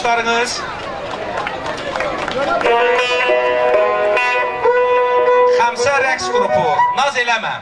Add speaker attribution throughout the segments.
Speaker 1: alkışlarınız. Xamsa rəqs qrupu, naz eləmə.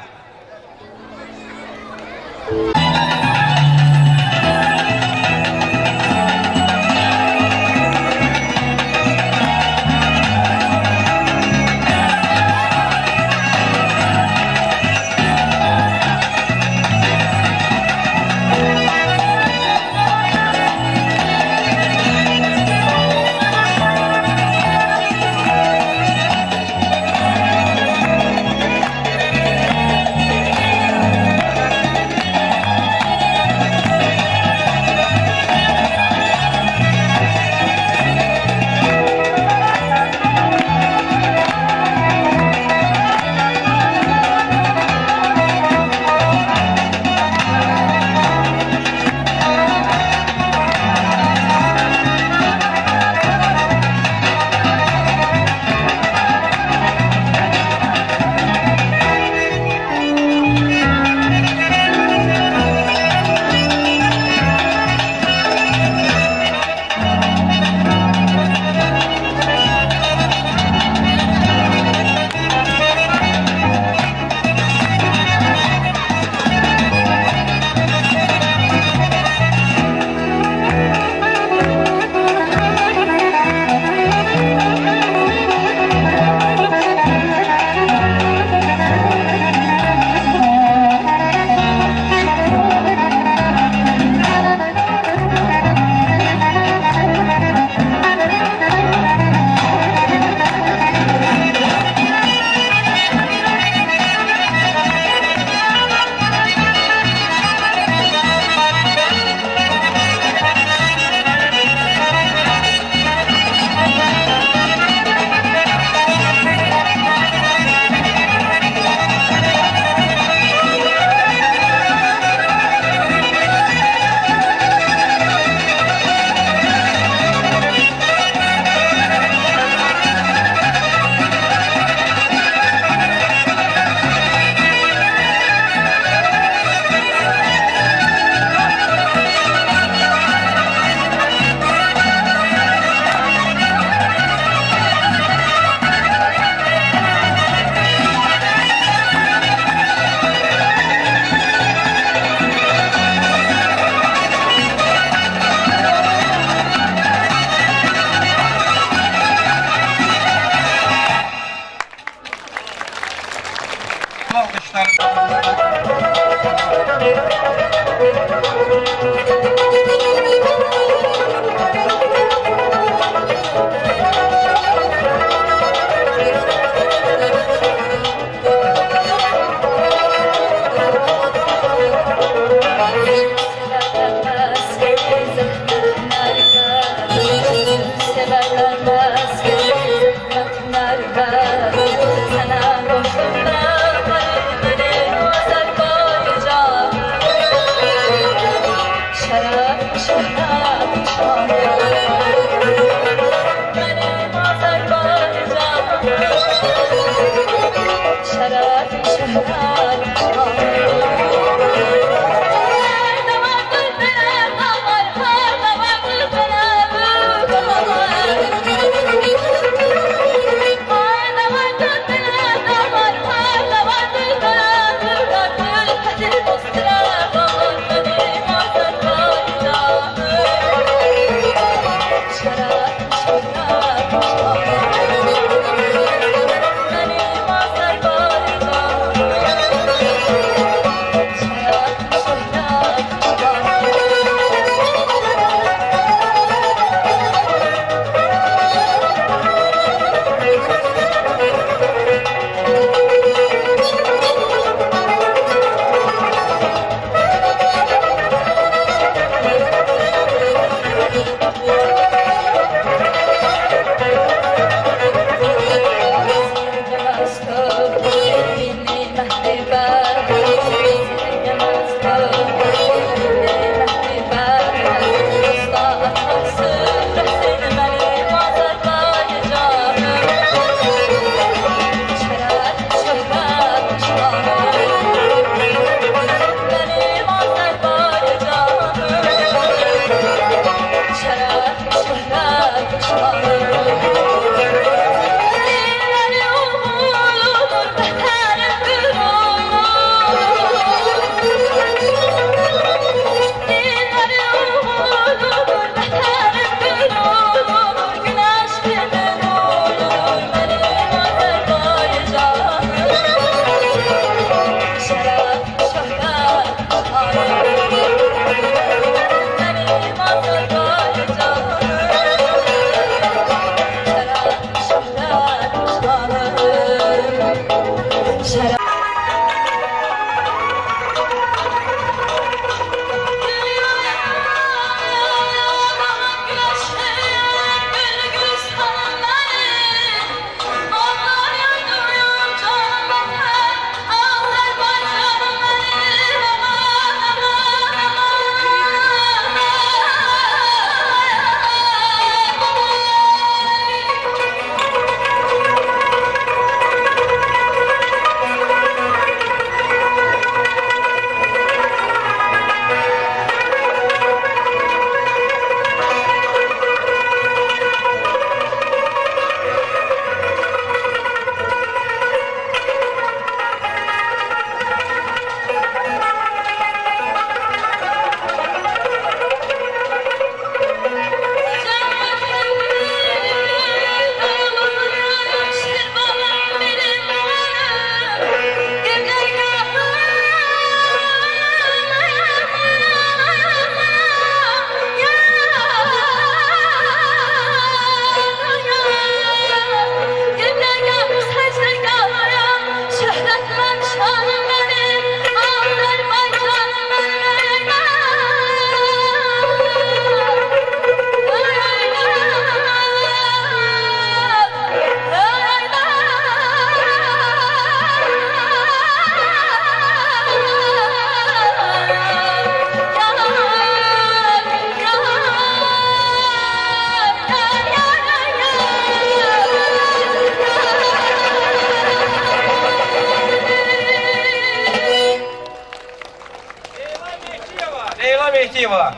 Speaker 1: Tayeva.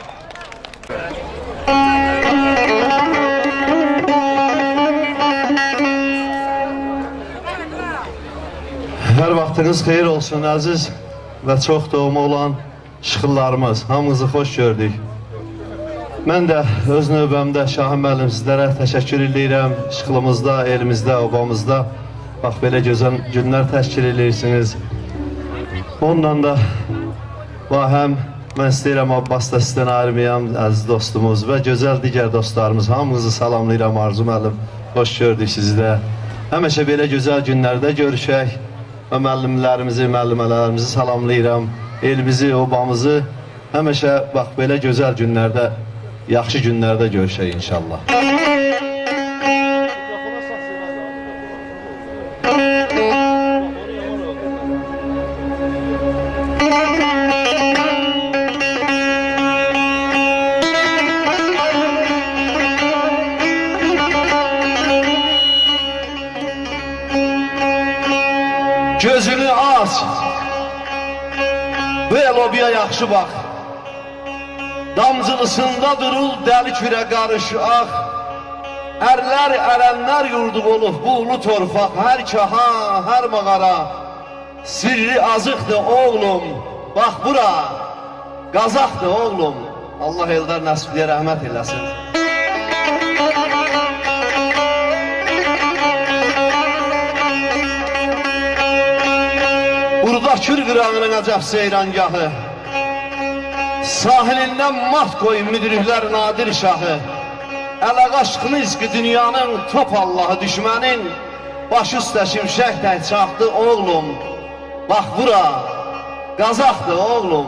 Speaker 2: Hər vaxtınız xeyir olsun, əziz və çox doğma olan şıxıllarımız. Hamınızı xoş gördük. Mən də öz növbəmdə Şahin müəllim sizlərə təşəkkür edirəm. Şıxılımızda, elimizdə, obamızda bax belə gözəl günlər təşkil edirsiniz. Ondan da həm mən istəyirəm Abbasda sizdən ayrılmayam, əziz dostumuz və gözəl digər dostlarımız. Hamınızı salamlayıram Arzu müəllim. Xoş gördük sizi də. Həmişə belə gözəl günlərdə görüşək və müəllimlərimizi, müəllimələrimizi salamlayıram. Elimizi, obamızı həmişə bax belə gözəl günlərdə, yaxşı günlərdə görüşək inşallah. Gözünü aç, bu lobiya yaxşı bax. Damcılısında durul, dəli kürə qarış ax. Ərlər, ərənlər yurdu olub bu ulu torfaq. Hər kaha, hər mağara, sirri azıqdır oğlum. Bax bura, qazaqdır oğlum. Allah Eldar Nəsibliyə rəhmət eləsin. Burada Kür qırağının əcəb seyrangahı, sahilindən mat qoyun müdürüklər nadir şahı. Ələqaşqını izqi dünyanın top Allahı düşmənin, baş üstə şimşək tək çaxdı oğlum. Bax bura, qazaqdır oğlum.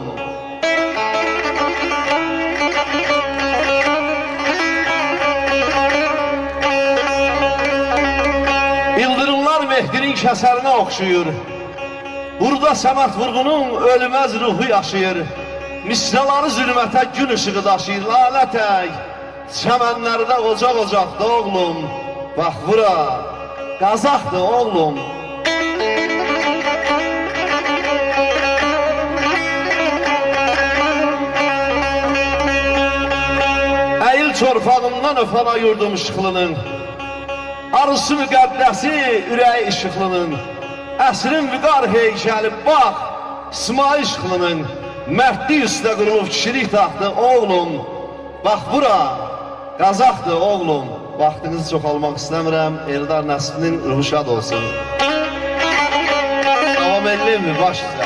Speaker 2: İldırımlar Mehdinin kəsərinə oxşuyur. Burada Səməd Vurğunun ölməz ruhu yaşayır. Misraları zülmətə gün ışığı daşıyır. Lalə tək, çəmənlərdə ocaq-ocaqdır oğlum. Bax bura, qazaqdır oğlum. Əyil çorfağından öfana yurdum işıqlının, arısı müqəddəsi ürəyi işıqlının. Əsrin vüqar heykəli bax, İsmail işıqlının, mərdlik üstə qurulub kişilik taxtı oğlum. Bax bura, qazaqdır oğlum. Vaxtınızı çox almaq istəmirəm, Eldar Nəsiblinin ruhu şad olsun. Davam edilin mi? Baş üstə.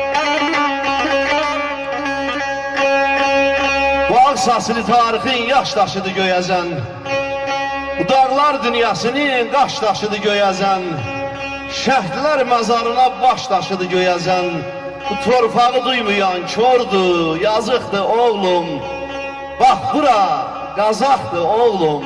Speaker 2: Bu ağ sasili tarixin yaş daşıdı göyəzən, bu dağlar dünyasının qaş daşıdı göyəzən, şəhidlər məzarına baş daşıdı göyəzən, bu torpağı duymayan kördür, yazıqdır oğlum. Bax bura, qazaqdır oğlum.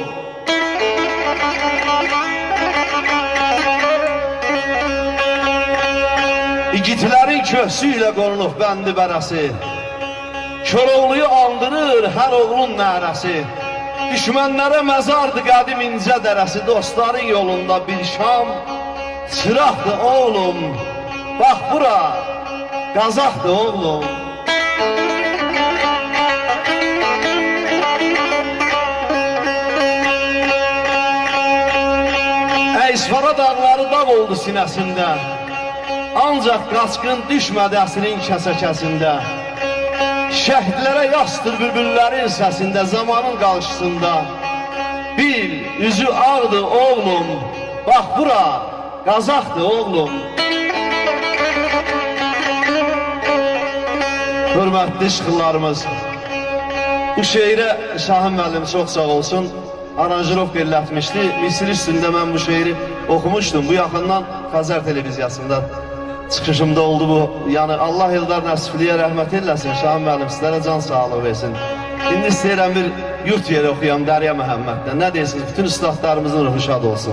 Speaker 2: İgidlərin köksü ilə qorunub bəndi bərəsi, Koroğluyu andırır hər oğlun nərəsi. Düşmənlərə məzardır qədim incə dərəsi, dostların yolunda bir şam, çıraqdır oğlum. Bax bura, qazaqdır oğlum. Əysvara dağları dağ oldu sinəsində, ancaq qaçqın düşmədi əsrin kəsəkəsində. Şəhidlərə yastır bülbüllərin səsində, zamanın qarşısında. Bil, üzü ağdır oğlum. Bax bura, qazaqdır oğlum. Hörmətli işğıllarımız, bu şeirə Şahin müəllim çox sağ olsun, aranjirovka elətmişdi. Misir üstündə mən bu şeiri oxumuşdum. Bu yaxından Xəzər televiziyasında çıxışımda oldu bu. Yəni Allah Eldar Nəsibliyə rəhmət eləsin, Şahin müəllim sizlərə can sağlığı versin. İndi istəyirəm bir yurt yeri oxuyam Dərya Məhəmməddən. Nə deyirsiniz? Bütün üstadlarımızın ruhu şad olsun.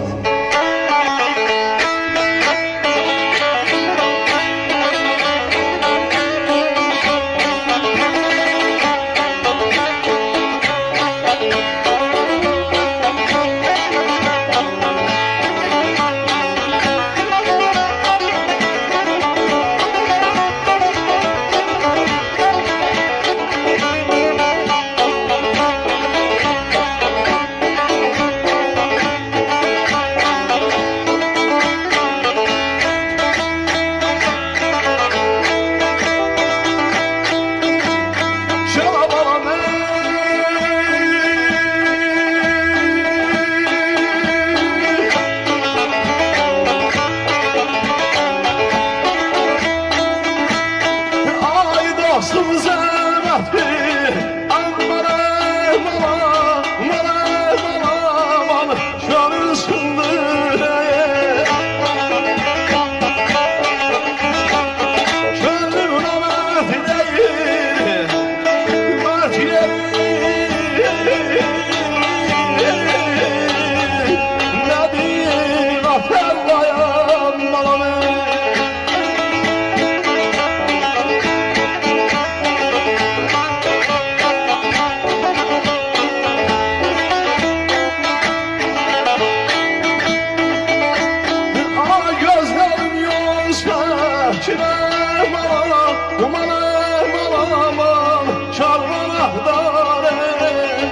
Speaker 2: Şəkiləm alam, alam, şarman ahdarım.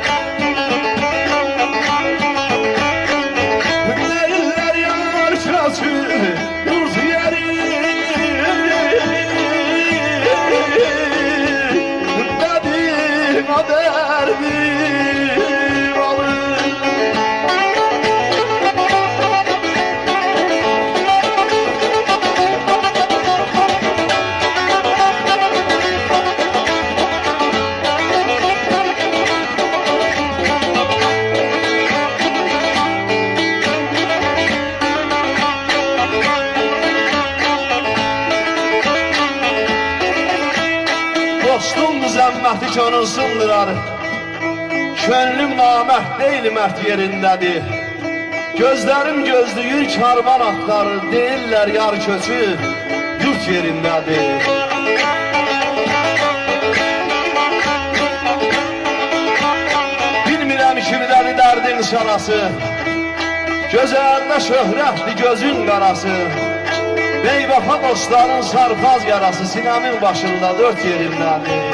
Speaker 2: Deyirlər yar kəsi, yurt yeri, dədim adərdim alır. Dostum zəmməhti könül sındırar, könlüm naməhd deyil məhd yerindədir. Gözlərim gözlüyür karvan axtarır, deyirlər yar köçü yurt yerindədir. Bilmirəm kimdədir dərdin sarası, gözəldə şöhrətli gözün qarası. Beyvafa dostların sarpaz yarası, sinəmin başında dört yerindədir.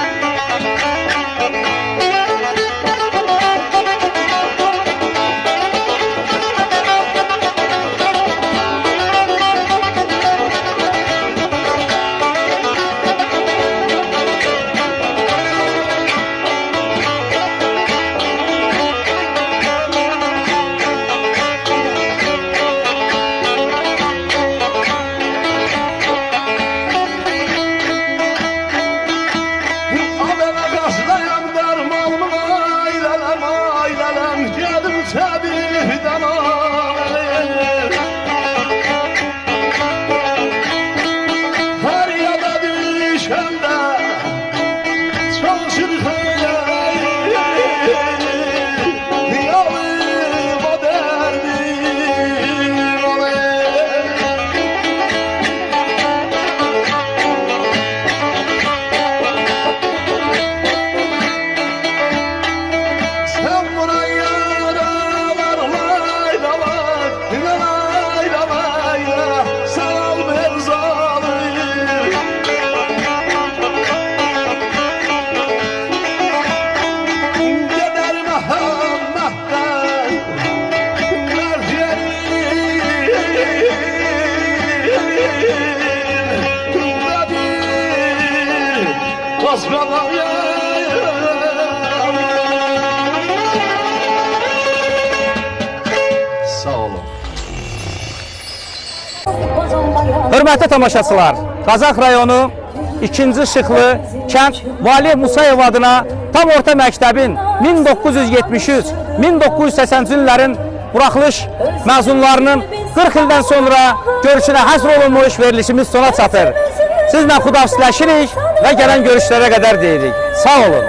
Speaker 3: Hörmətli tamaşaçılar, Qazax rayonu 2-ci Şıxlı kənd Vali Musayev adına tam orta məktəbin 1973-1980-ci illərin buraxılış məzunlarının 40 ildən sonra görüşünə həsr olunmuş verilişimiz sona çatır. Sizlə xudafisləşirik və gələn görüşlərə qədər deyirik. Sağ olun.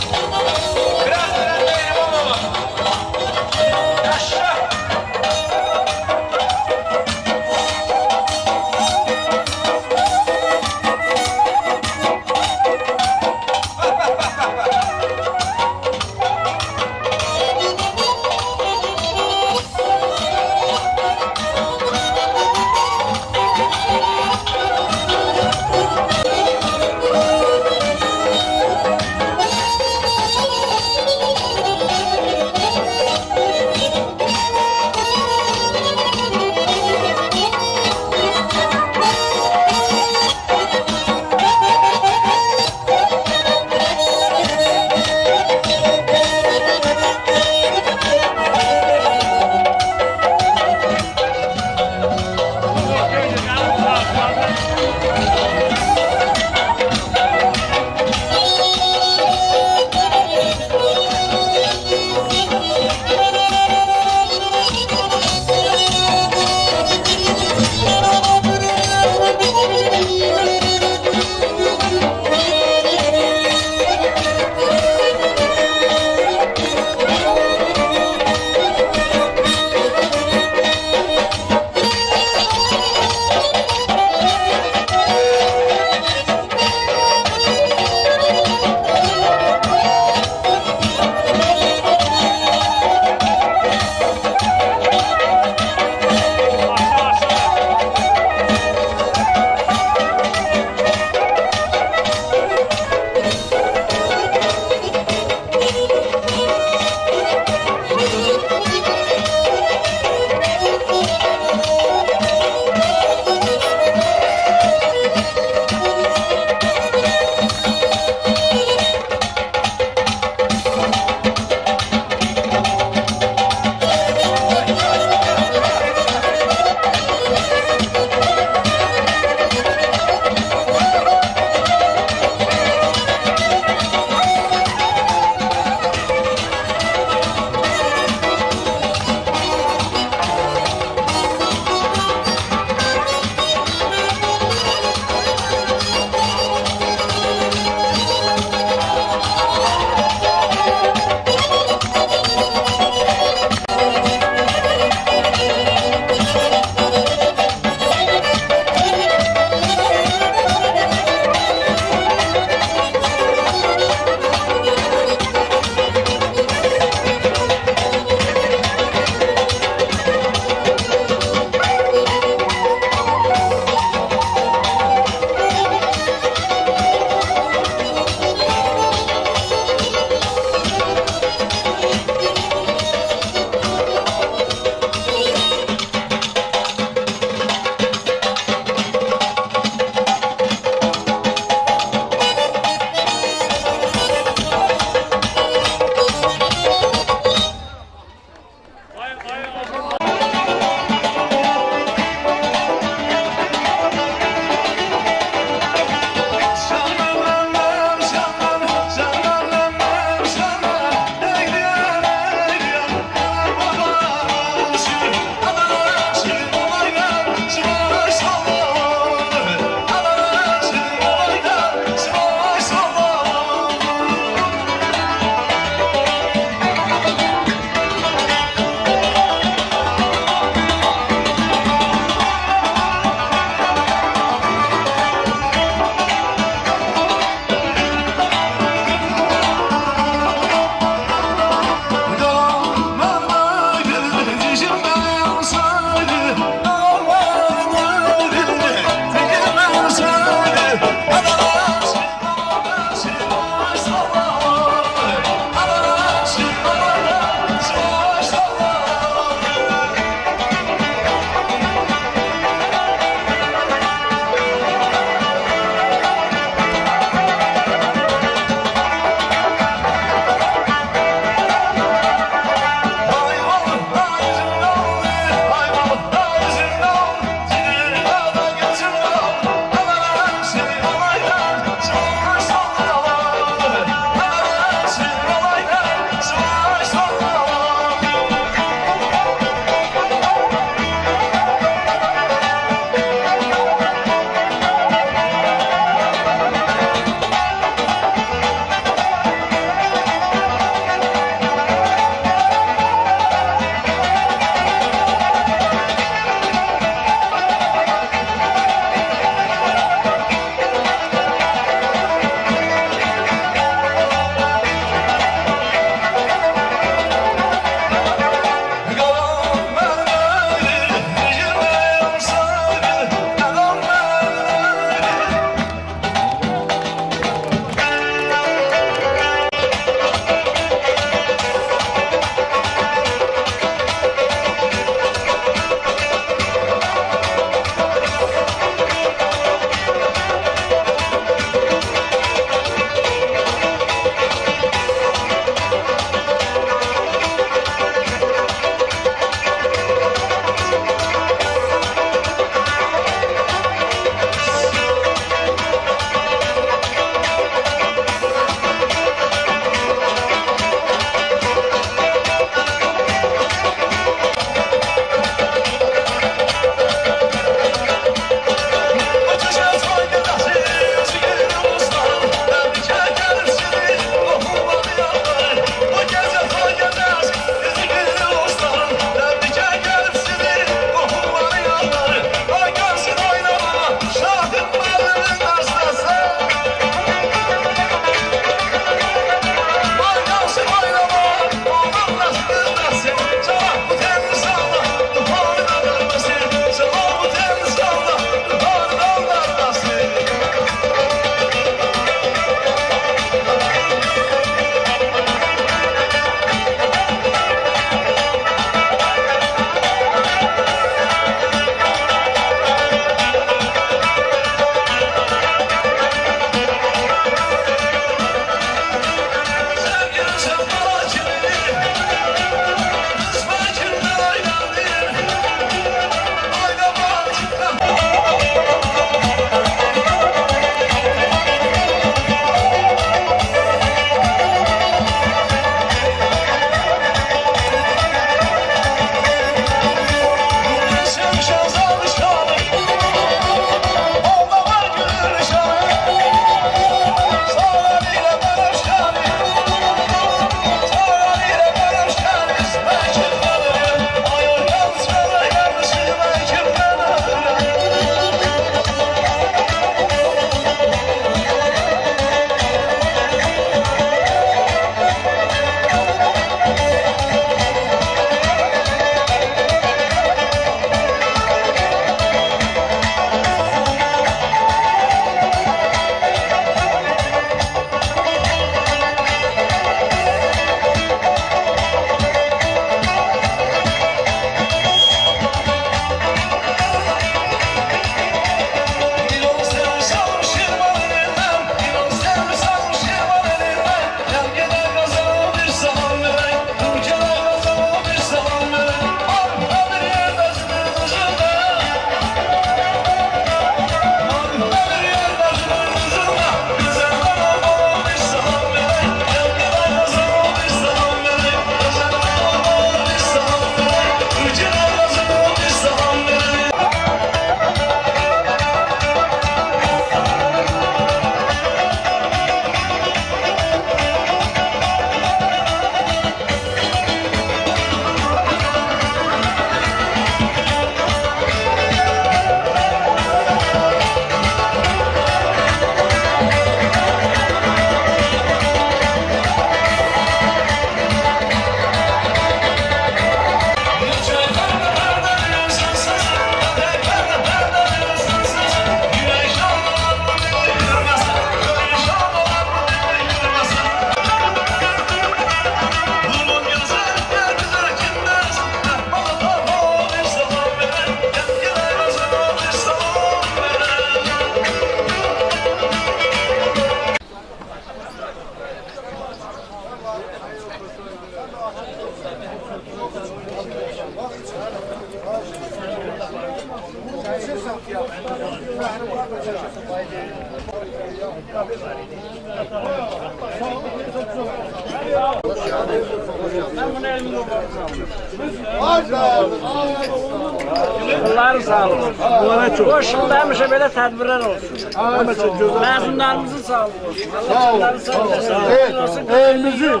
Speaker 4: Allah'ın sağlığı. Boş yılda həmişə belə tədbirlər olsun. Məzunlarımızın sağlığı olsun. Allah sağlığı olsun. Evimizin.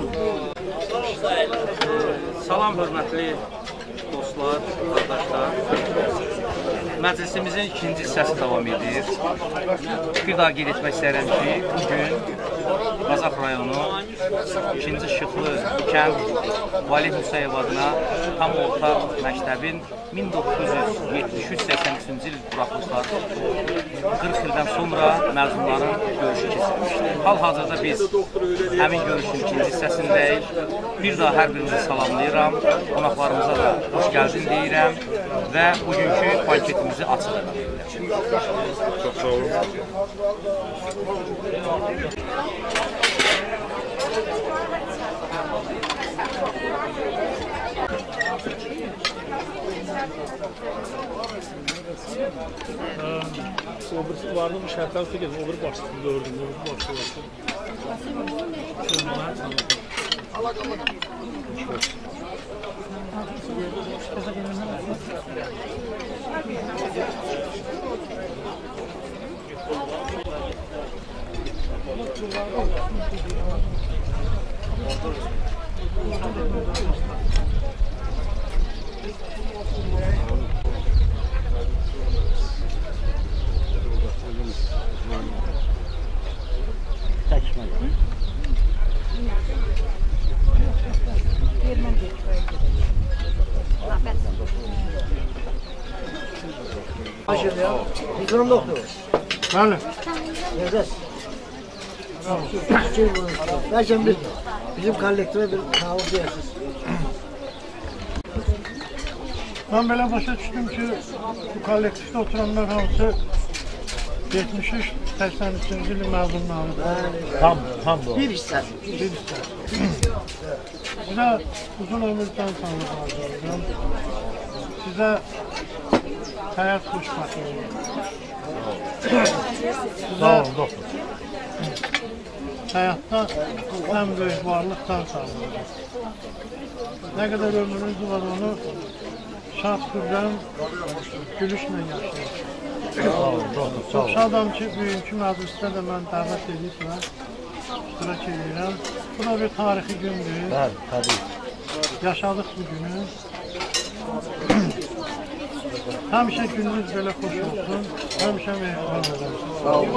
Speaker 3: Salam hörmətli dostlar, qardaşlar. Məclisimizin ikinci hissəsi davam edir. Bir daha qeyd etmək istəyirəm ki, bugün Qazax rayonu 2-ci Şıxlı kənd Valih Musayev adına tam orta məktəbin 1973-83-cü il buraxılışlar 40 ildən sonra məzunların görüşü keçirilmişdir. Hal-hazırda biz həmin görüşün ikinci hissəsindəyik. Bir daha hər birinizi salamlayıram, qonaqlarımıza da xoş gəldin deyirəm və bugünkü banketimizi açılır.
Speaker 5: Çox sağ olun.
Speaker 6: Öbür vardı mı şərtlər fikir, öbür başlıqda gördüm, öbür başlıqda.
Speaker 4: Mikron doktor.
Speaker 6: Bəli.
Speaker 4: Yazas. Belki bizim kollektöre bir kahve diyorsunuz.
Speaker 6: Ben belə başa düşdüm ki, bu kollektivdə oturanlar hamısı 73-83-cü ilin məzunlarıdır. Tam doğru.
Speaker 4: Bir hissəsi.
Speaker 6: Bir hissəsi. Sizə uzun ömürdən sağlıq arzulayıram. Sizə həyat xoşbəxtliyi. Sağ olun, doktor. Həyatda ən böyük varlıqdan sağlayacaq. Nə qədər ömrünüz var onu şad qürrəm, gülüşlə yaşayır. Çox şadam ki, bugünkü məclisdə də mən dəvət edirəm, iştirak edirəm. Bu da bir tarixi gündür. Bəli, təbii. Yaşadıq bu günü. Həmişə gününüz belə xoş olsun, həmişə mehriban olun. Sağ olun.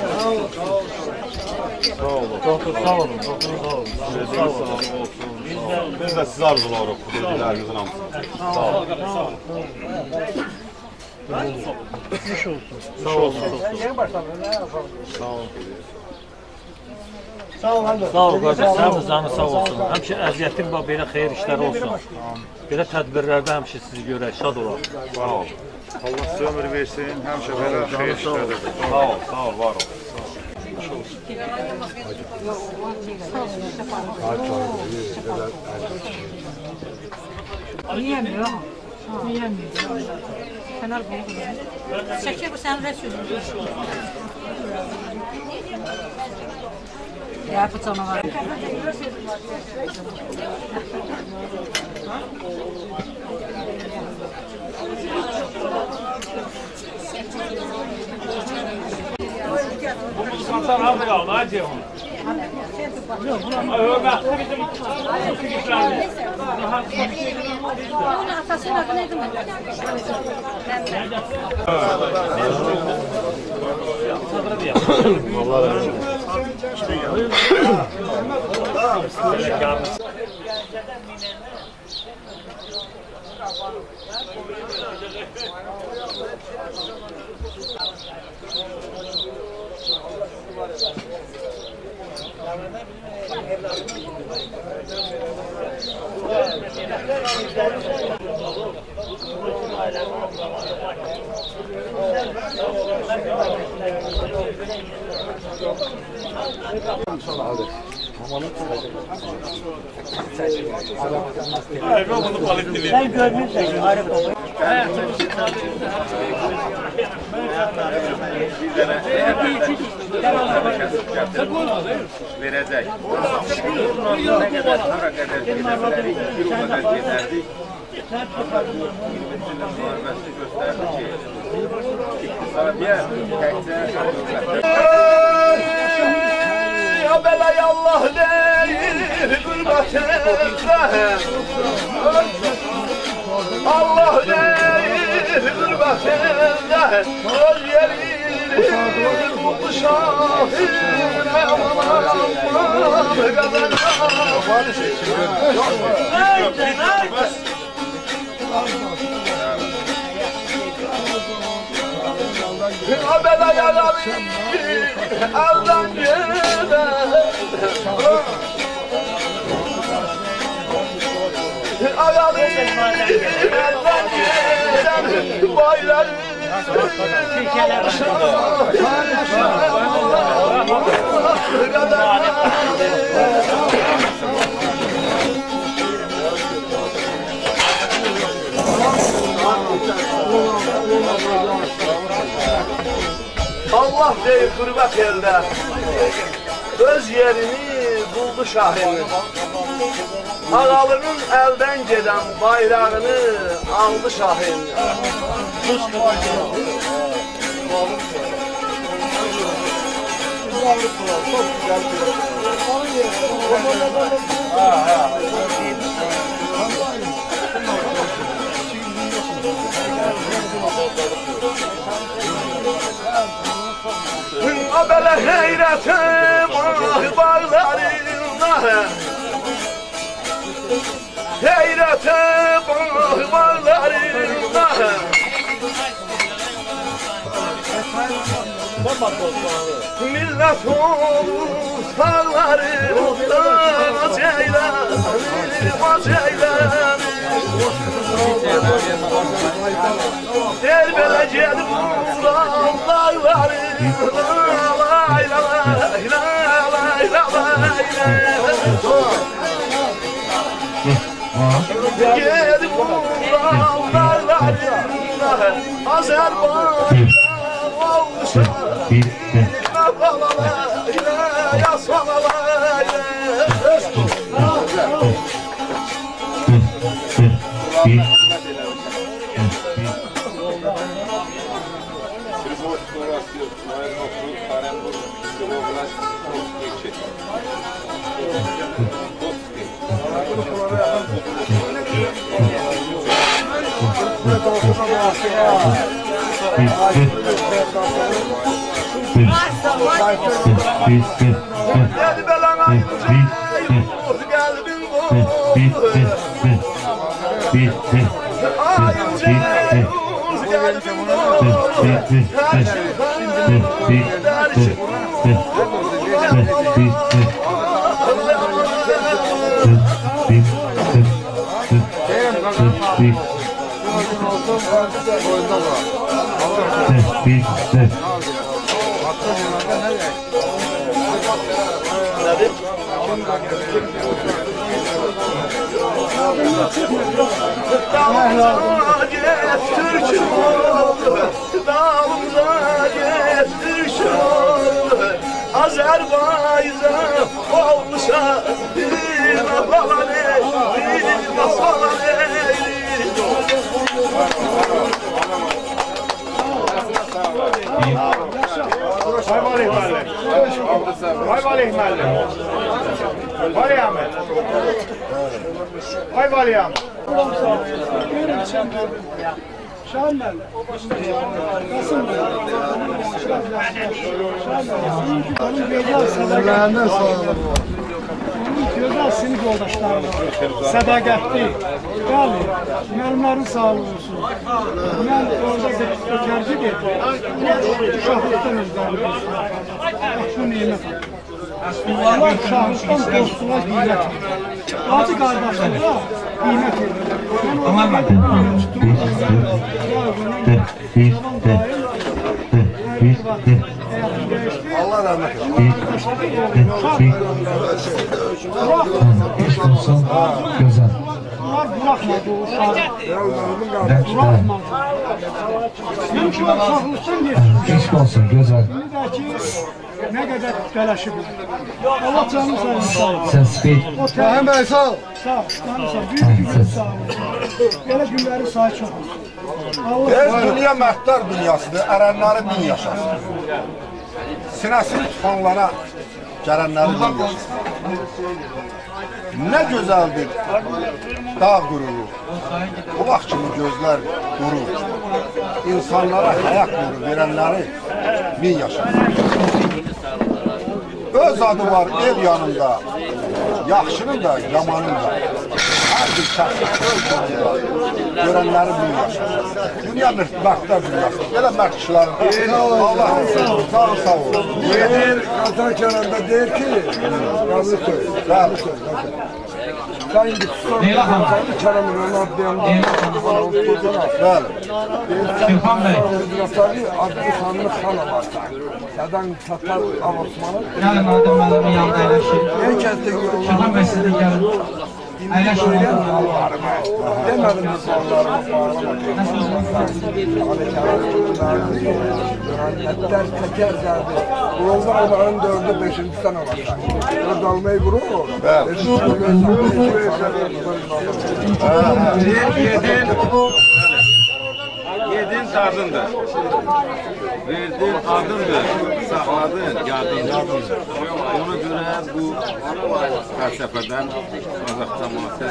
Speaker 5: Sağ olun. Doktor, sağ olun. Doktor, sağ olun. Sağ olun. Biz də sizə arzularıq bu dediklərinizin hamısını. Sağ olun.
Speaker 6: Xoş olsun.
Speaker 5: Sağ olun. Sağ olun.
Speaker 4: Sağ ol, Halil.
Speaker 7: Sağ ol qardaş, sənin canı sağ olsun. Həmişə əziyyətin var, belə xeyir işlər olsun. Belə tədbirlərdə həmişə sizi görək, şad olaq.
Speaker 5: Sağ ol. Allah sizə ömür versin, həmişə belə xeyir işlərdə. Sağ ol, sağ ol, var ol.
Speaker 8: Yiyemiyor. Yiyemiyor. Kenar bulgur. Çekiyor bu sen resmini. Ya bu canavar.
Speaker 7: Santar harda qaldı, hadi onu. Hörmətli bizim işlərimiz.
Speaker 8: Bunun atasının adı neydi mi?
Speaker 5: Allah razı olsun.
Speaker 4: Sen görmüşsün.
Speaker 1: Verəcək. Bununla nə qədər sonra qədər gedəbilərik, bir o qədər gedərdik. 20-ci ilin müharibəsi göstərdi ki, iqtisadiyə təkcə
Speaker 2: Ya belay Allah değil, gurbatında Allah değil, gurbatında öz yerini buldu şahine Allah'ım Abela yaralı elden gelen Ayalı elden gelen bayları Allah deyir qürbət elde öz yerini buldu şahini Ağalının elden gelen bayrağını aldı şahin Abele heyretim ah bağlarında Heyretim ah bağlarında Millet olur sağlarında Ceylanım Ceylanım Der bele gelip Allah'ları Lay lay lay lay lay Gelip Allah'ları Azerbaycan olmuşa Ya salalayla Dedi belana kalbim Dağımıza getir şunu, dağımıza getir şunu, Azerbaycan olmuşa bir falan bir falan
Speaker 9: Vay Valih Məllim. Vay Valih Məllim. Valih Ahmet. Vay Valih Ahmet.
Speaker 6: Şahin Məllim. Qasım Məllim. Gözəl sinif yoldaşlarım, sədaqətli, bəli, müəllimlərin sağlığı olsun. Mən orada tercih etdim, uşaqlıqdan özlərini göstərir. Bu nimət. Allah uşaqlıqdan dostluğa qiymət edir. Acı qardaşlığa qiymət edir. Mən orada
Speaker 2: Allah rahmet eylesin.
Speaker 10: Eşk olsun, güzel.
Speaker 6: onlar buraxmadı o uşağı. Buraxmadı. Mən ki, uşaqlıqdan geçdim.
Speaker 10: Eşq olsun, gözəl.
Speaker 6: Bir də ki, nə qədər tələşib. Allah canım sağ olsun.
Speaker 10: Sən spil.
Speaker 6: Rəhim bəy, sağ ol. Sağ ol, canım sağ ol. Büyük gün sağ ol. Belə günləri sayı çox olsun.
Speaker 9: Biz dünya məhdar dünyasıdır, ərənləri min yaşasın. Sinəsini tutanlara gələnləri min yaşasın. Nə gözəldir dağ qururu, bulaq kimi gözlər qurur. İnsanlara həyat qurur, verənləri min yaşasın. Öz adı var ev yanında, yaxşının da, yamanın da. Hər bir şəxsin öz yanında görənləri min yaşasın. Dünya məhdar dünyası, belə mərd kişilərin Allah sağ ol.
Speaker 11: Deyir, Qazan kənarında deyir ki, yazı söz. Sen indi tutan kənarında onlar deyəndə
Speaker 10: Gülxan bəy.
Speaker 11: adlı sanlı xala var. Sədən Sattar Avosmanı.
Speaker 10: Gəlin Adəm müəllimin yanında əyləşin.
Speaker 11: Herkes de
Speaker 10: Gülxan bəy siz də gəlin. Əyləşin.
Speaker 11: demədim mi bağlarımı Müraciətlər çəkər gəldi. Yolda onların 4-ü 5-ci sən olacaq. Dörd almayı vurur mu?
Speaker 1: Yedin tadındır. Verdin adındır. Sakladın yadındır. Ona göre bu felsefeden Kazak cemaati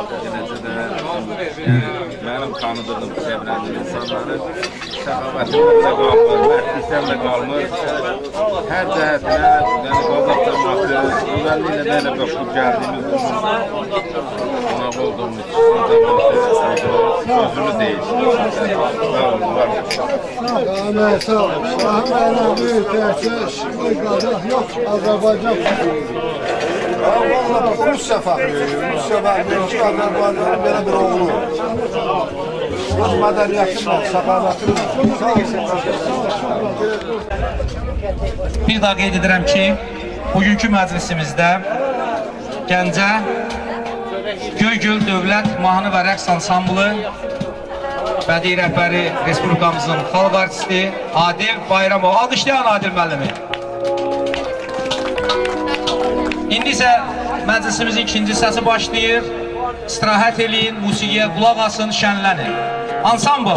Speaker 1: benim tanıdığım, çevremde insanları səxavətində qalmır, mərdliklərlə qalmır. Hər cəhətlə Kazak cemaati özəlliklə belə qoşulub gəldiyimiz ona olduğumuz sözümü deyil.
Speaker 11: Sağ ol. Şahın büyük təhsil, şimdi Qazaq yox, Azərbaycan
Speaker 9: Rusya fəxri, Rusya fəxri ki, Azərbaycanın belə bir oğlu. Öz mədəniyyətimlə, səxavətimlə.
Speaker 3: Bir daha qeyd edirəm ki, bugünkü məclisimizdə Gəncə Göygöl Dövlət Mahnı və Rəqs Ansamblı bədii rəhbəri Respublikamızın xalq artisti Adil Bayramov. Alqışlayan Adil müəllimi. İndi isə məclisimizin ikinci səsi başlayır. İstirahət eləyin, musiqiyə qulaq asın, şənlənin. Ansambl.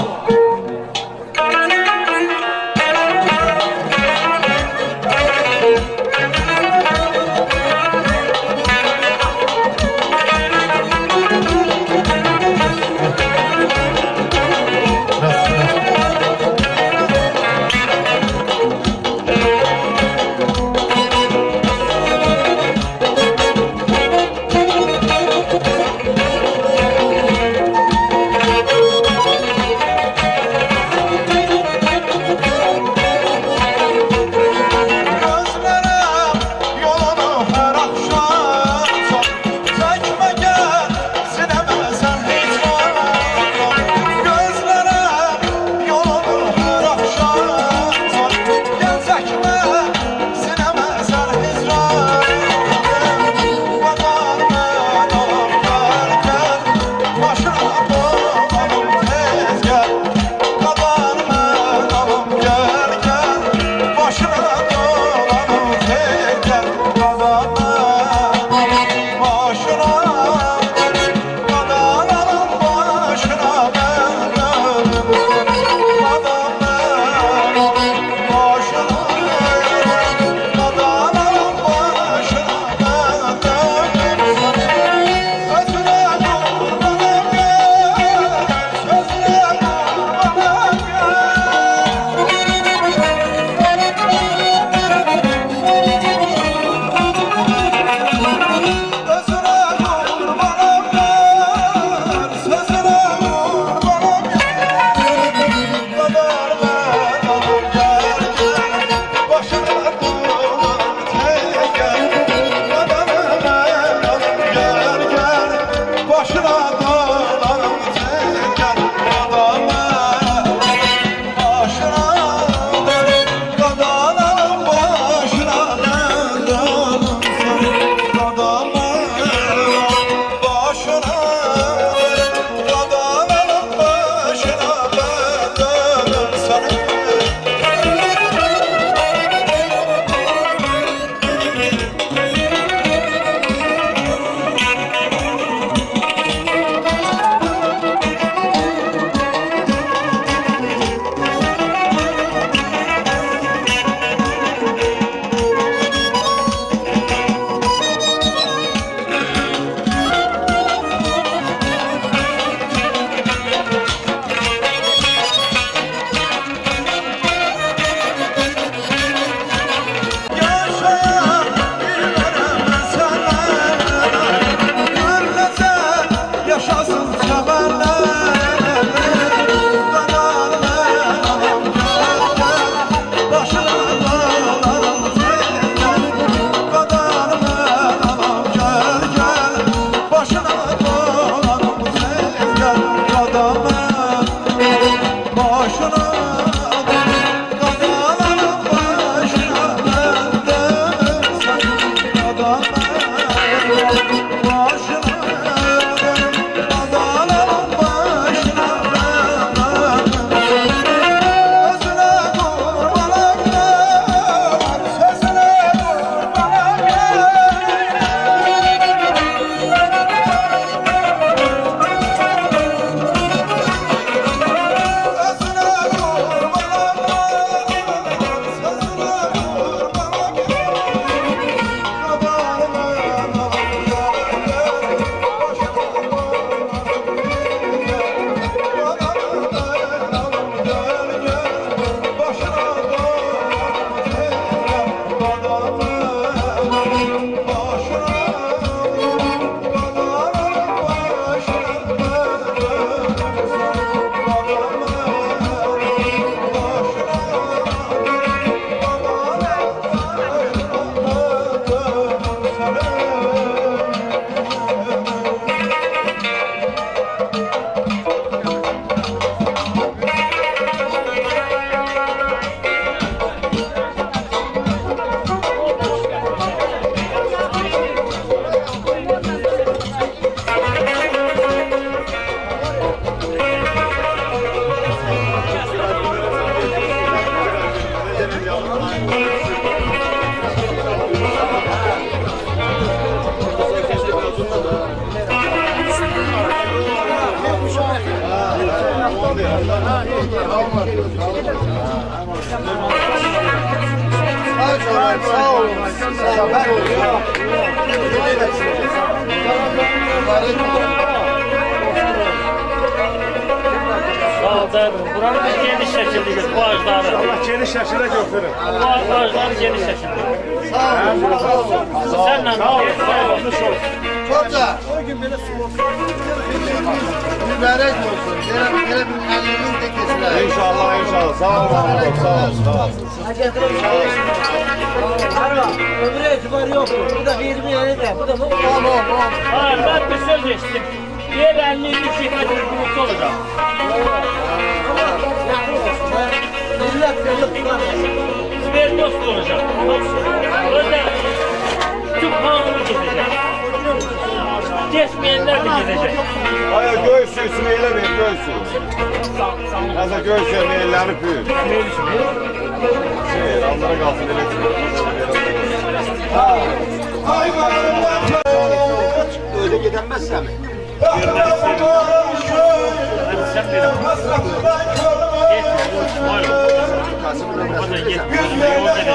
Speaker 9: Sağ olun.
Speaker 7: Sağ ol da buranı biz geniş şekilde götürürüz. Bu ağaçları.
Speaker 5: Allah geniş şəkildə götürür.
Speaker 7: Bu ağaçları geniş şekilde.
Speaker 9: Sağ olun.
Speaker 7: Senle
Speaker 5: Sağ olun.
Speaker 9: Çok da. Mübarek olsun. Böyle bir eliniz de kesilir.
Speaker 5: İnşallah, inşallah. Sağ olun. Sağ olun.
Speaker 4: Öbür etibar yoktu. Bu da 20 yeni de. Bu da bu.
Speaker 7: Hayır, ben bir söz geçtim. Diğer 50 hizmet kuruluşu olacak.
Speaker 4: Millet birlik var.
Speaker 7: Siber dost olacak. Öyle Türk kanunu gidecek. Geçmeyenler de gidecek.
Speaker 5: Hayır, göğüs suyu meyle ver, göğüs suyu. Nəsə göğüs suyu meyilləri büyür. Şey, onlara qalsın, elə
Speaker 9: Öyle gidemezse mi?
Speaker 7: Sen benim. İsmail o da yetmiyor. Yol gidecek.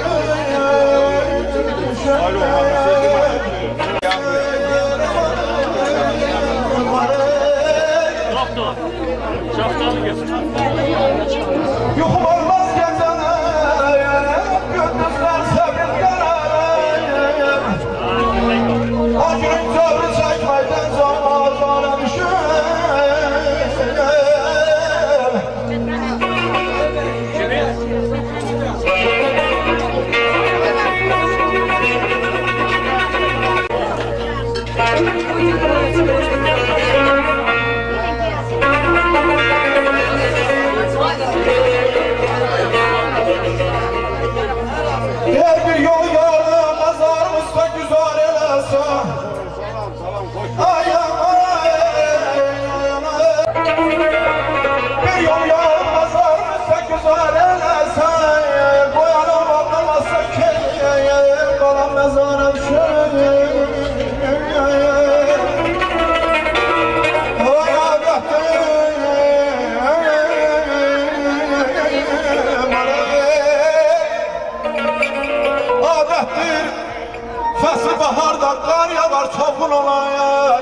Speaker 7: Doktor, şaftalı götür.
Speaker 12: Yuxum olmaz gəzənə, gündüzlər səbir qərəyəm. O günün törü çəkməkdən zorlardan düşür. Diğer bir yol yarına mezarımızda güzar eləsən. Ay ay bir yol yarına mezarımızda güzar eləsən. Qoyanım olmasa ki qalan mezarım şöyle. Fasıl baharda qar yağar çoxun olayar.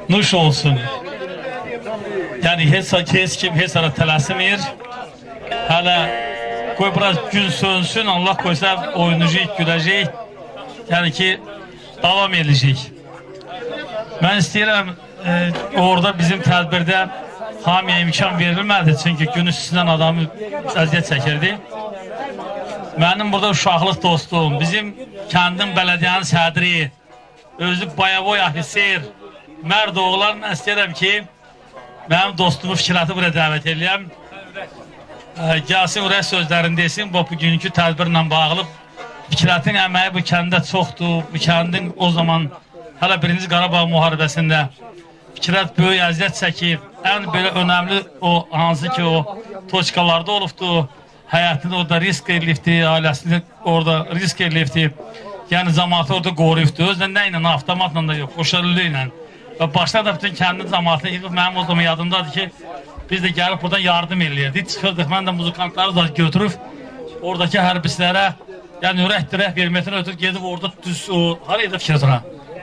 Speaker 7: nuş olsun. Yani heç kim heç ara tələsimir. Hələ qoy biraz gün sönsün, Allah qoysa oynayacaq, güləcək. Yəni ki, davam edəcək. Mən istəyirəm, orada bizim tədbirdə hamiyə imkan verilmədi. Çünki gün üstündən adamı əziyyət çəkirdi. Mənim burada uşaqlıq dostum, bizim kəndin bələdiyyənin sədri, özü Bayavoy ofisiyer, mərd oğlan, mən istəyirəm ki, mənim dostumu Fikrəti buraya dəvət edəyəm. Gəlsin, oraya sözlərini desin, bu bugünkü tədbirlə bağlı. Fikrətin əməyi bu kəndə çoxdur, bu kəndin o zaman, hələ 1-ci Qarabağ müharibəsində Fikrət böyük əziyyət çəkib, ən belə önəmli o, hansı ki o toçkalarda olubdur, həyatını orada risk edilibdir, ailəsini orada risk edilibdir, yəni cəmatı orada qoruyubdur, özlə nə ilə, avtomatla da yox, qoşarlı ilə. Və başda da bütün kəndin cəmatını yığıb, mənim o zaman yadımdadır ki, biz də gəlib buradan yardım eləyirdik, çıxırdıq, mən də muzikantları da götürüb, oradakı hərbislərə, yəni ürək-dirək verməkdən ötür, gedib orada düz, hara edib Fikrətona?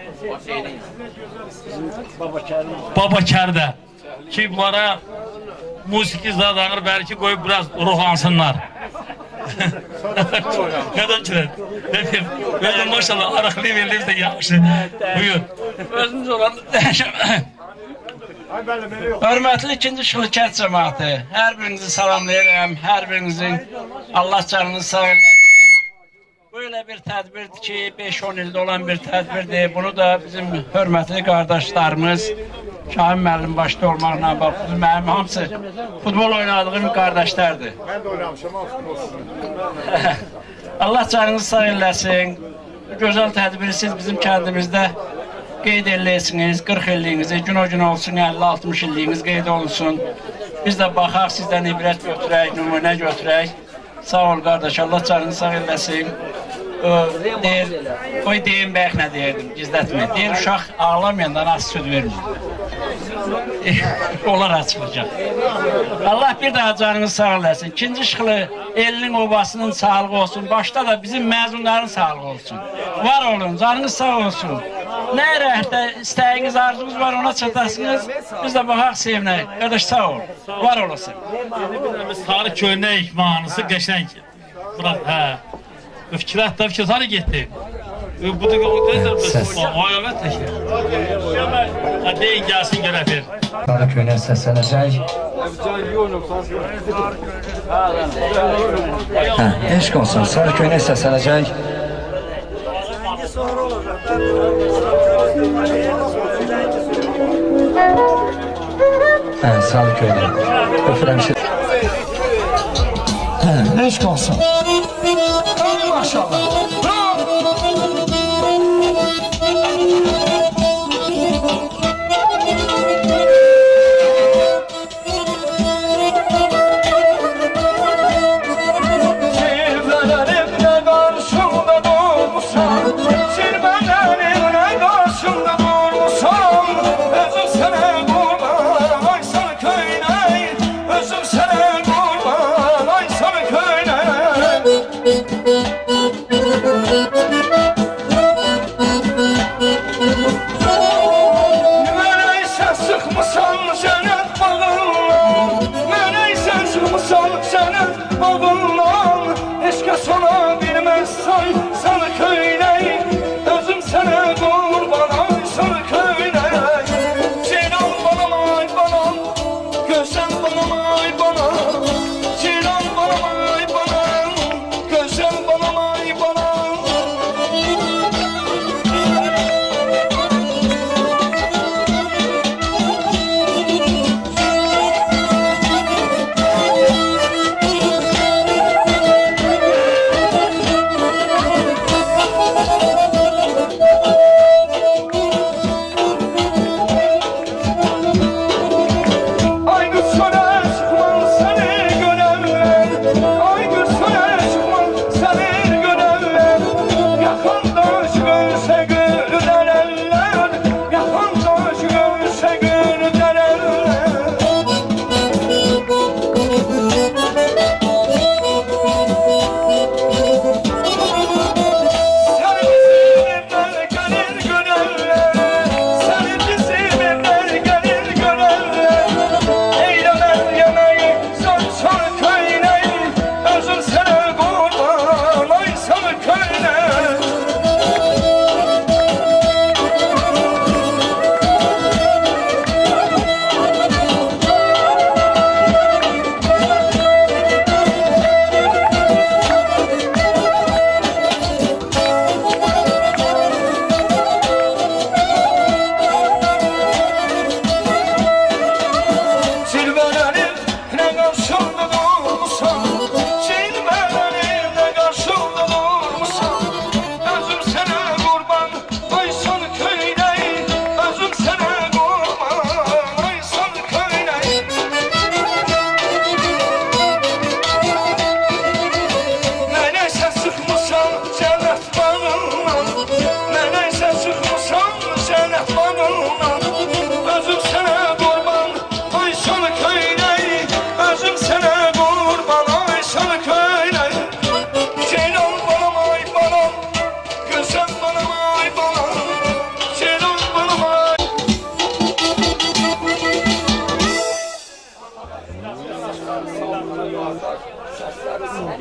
Speaker 7: Babakərdə ki, bunlara musiki zadanır, bəlkə qoyub biraz ruhlansınlar. Nədən Fikrət? Özüm maşallah araqlıyım, eləyim də yaxşı. Buyur.
Speaker 4: Özümüz olan hörmətli ikinci Şıxlı kənd cəmaatı, hər birinizi salamlayıram, hər birinizin Allah canınızı sağ eləsin. Böyle bir tədbirdir ki, 5-10 ildə olan bir tədbirdir. Bunu da bizim hörmətli qardaşlarımız, Şahin müəllim başda olmaqla, bax, mənim hamısı futbol oynadığım qardaşlardır.
Speaker 9: Mən də oynamışam, olsun.
Speaker 4: Allah canınızı sağ eləsin. Gözəl tədbiri siz bizim kəndimizdə qeyd eləyəsiniz, 40 illiyinizi, gün o gün olsun, 50-60 illiyiniz qeyd olunsun. Biz də baxaq, sizdən ibrət götürək, nümunə götürək. Sağ ol qardaş, Allah canınızı sağ eləsin. Deyir, qoy deyim, bəyək nə deyirdim, gizlətmə. Deyir, uşaq ağlamayandan az süd vermir. Onlar açılacaq. Allah bir daha canınızı sağ eləsin. İkinci Şıxlı elinin obasının sağlığı olsun. Başda da bizim məzunların sağlığı olsun. Var olun, canınız sağ olsun. Nə rəhdə istəyiniz, arzunuz var, ona çatasınız. Biz də baxaq sevnək. Qardaş, sağ ol. Var olasın.
Speaker 7: Sarı köynək mahnısı qəşəng. Fikrət da Fikrət hara getdi? Bu da ayəvət təkdir. Deyin, gəlsin, görəfir.
Speaker 10: Sarı köynək səslənəcək. Eşq olsun, sarı köynək səslənəcək. Sarı köynək. Öpürəm siz. Eşq olsun. Maşallah.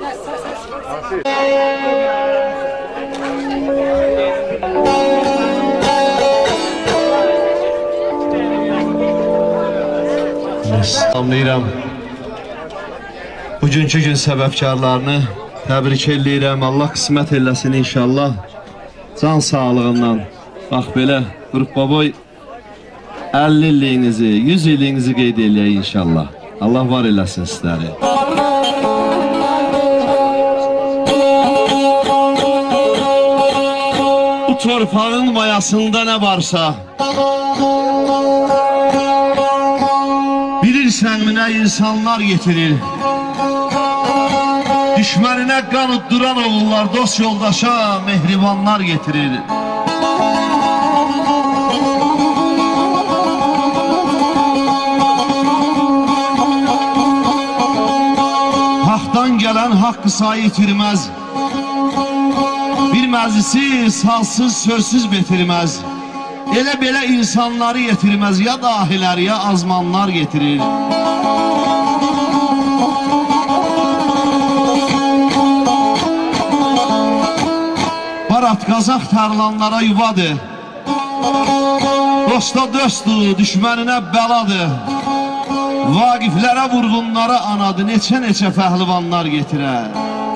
Speaker 2: Salamlayıram. Bugünkü gün səbəbkarlarını təbrik edirəm. Allah qismət eləsin inşallah. Can sağlığından. Bax belə qrupa boy 50 illiyinizi, 100 illiyinizi qeyd eləyək inşallah. Allah var eləsin sizləri. Bu torpağın mayasında nə varsa bilirsən mi nə insanlar getirir. Düşməninə qan udduran oğullar dost yoldaşa mehribanlar getirir. Haqdan gələn haqqı sayı itirməz. Bir məclisi salsız sözsüz bitirməz. Elə belə insanları yetirməz. Ya dahilər ya azmanlar getirir. Barat qazaq tərlanlara yuvadır. Dosta dostdur, düşməninə bəladır. Vaqiflərə vurğunlara anadır. Neçə pəhlivanlar getirər.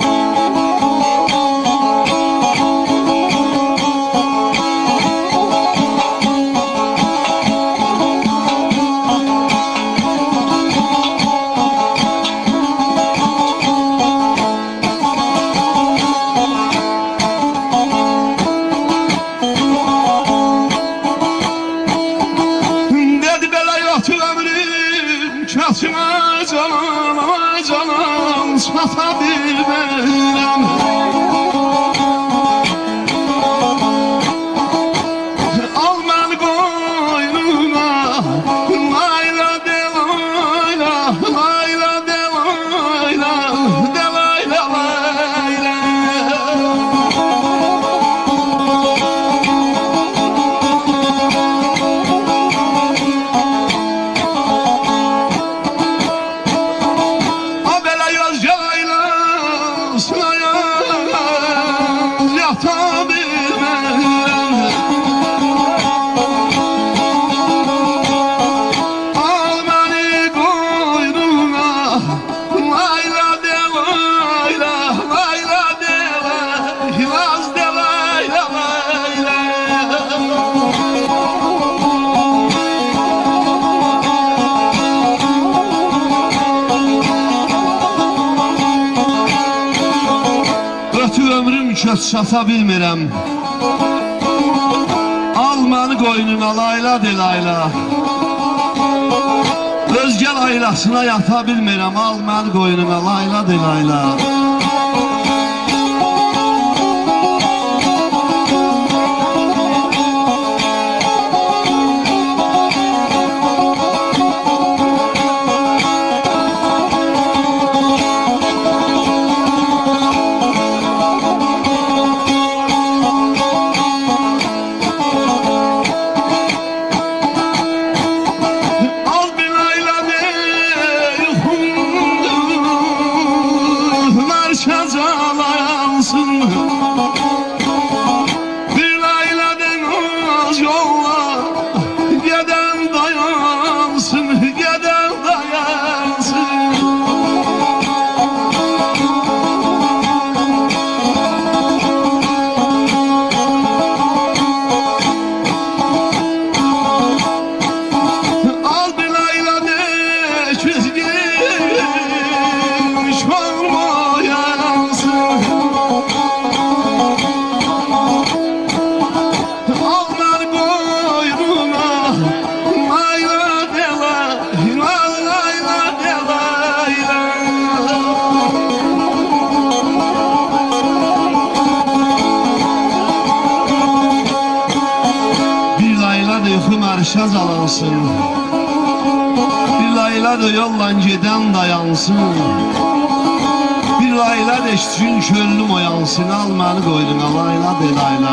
Speaker 2: Çata bilmirəm. Al məni qoynuna layla delayla. Özgə laylasına yata bilmirəm. Al məni qoynuna layla delayla. Şaz alansın. Bir layla da yolla gedən dayansın. Bir layla da eşitçün köllüm oyansın. Al məni qoynuna layla de layla.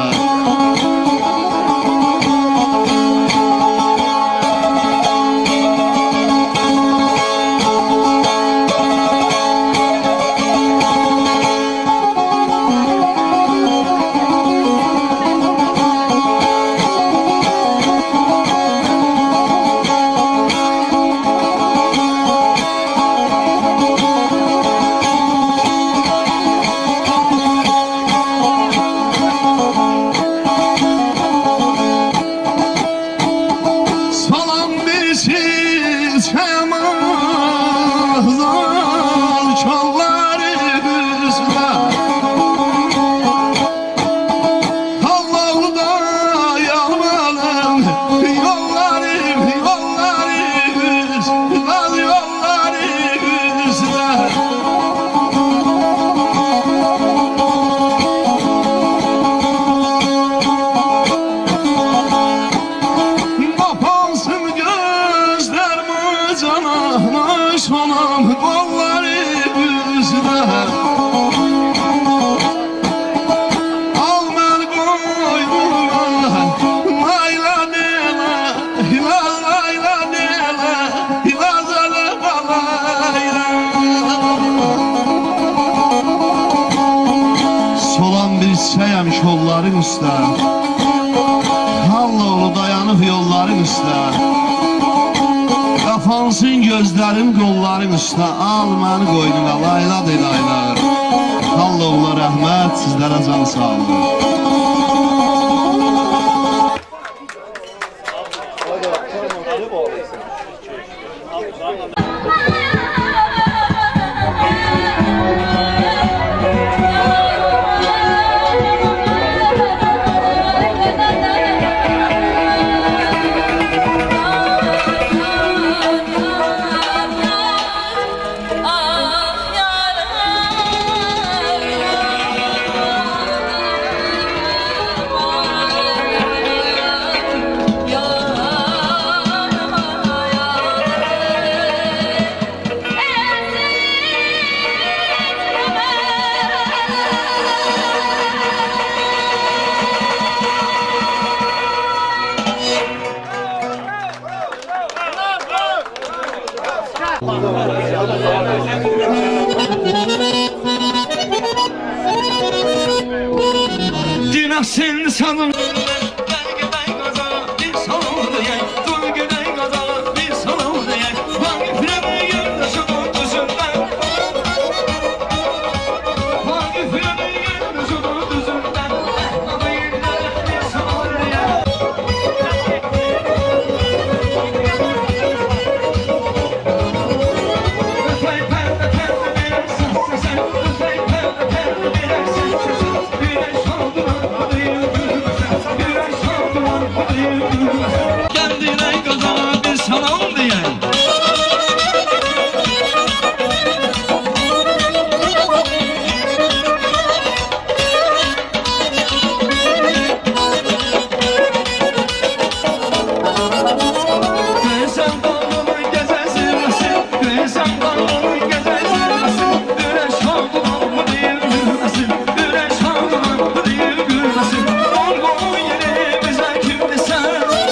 Speaker 2: kolların üstə Halloğlu dayanıb yolların üstə Qapansın gözlərim qolların üstə Al məni qoynuna layla dilaylar Halloğlu rəhmət sizlərə can sağlığı
Speaker 12: Dinasın sanın kendine kazana bir salam diyen Güzel dağımın gezesi nasıl Güzel dağımın gezesi nasıl Güneş olduman bu değil gülmesin Güneş olduman bu değil gülmesin Orgun yeri bize kimdi sen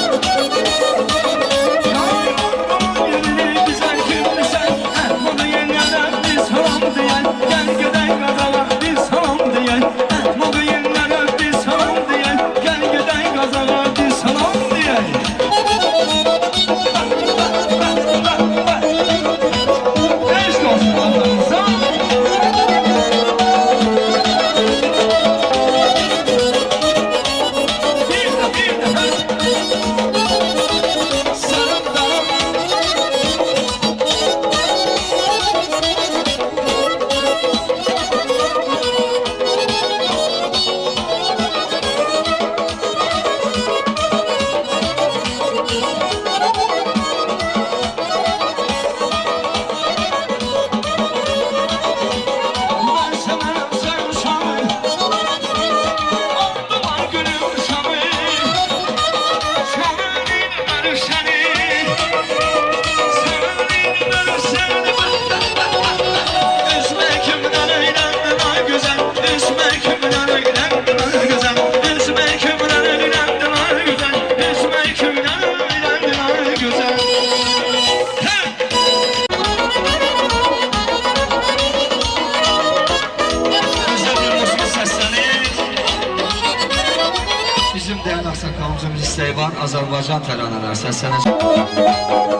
Speaker 10: Bizim değerli aksakalımızın bir isteği var. Azerbaycan təranələri səslənəcək.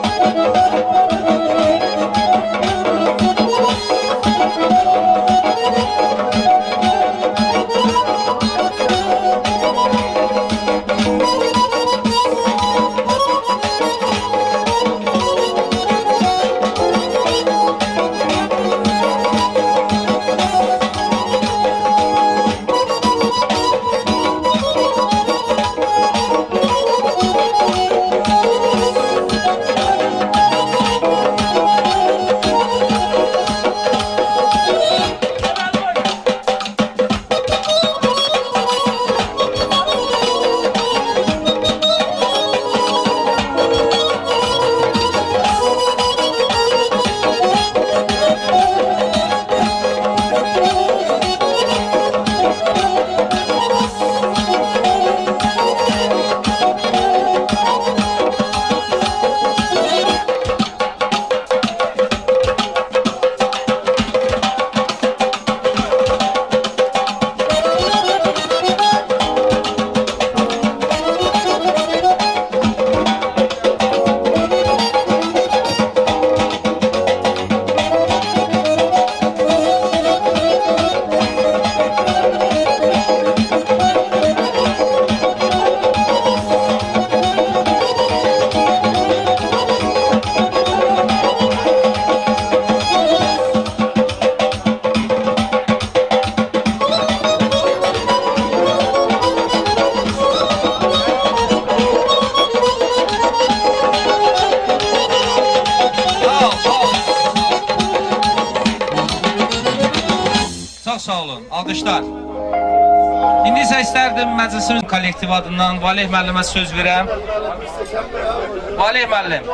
Speaker 3: sağ olun. Alqışlar. İndi isə istərdim məclisin kollektiv adından Valeh müəllimə söz verəm. Valeh müəllim.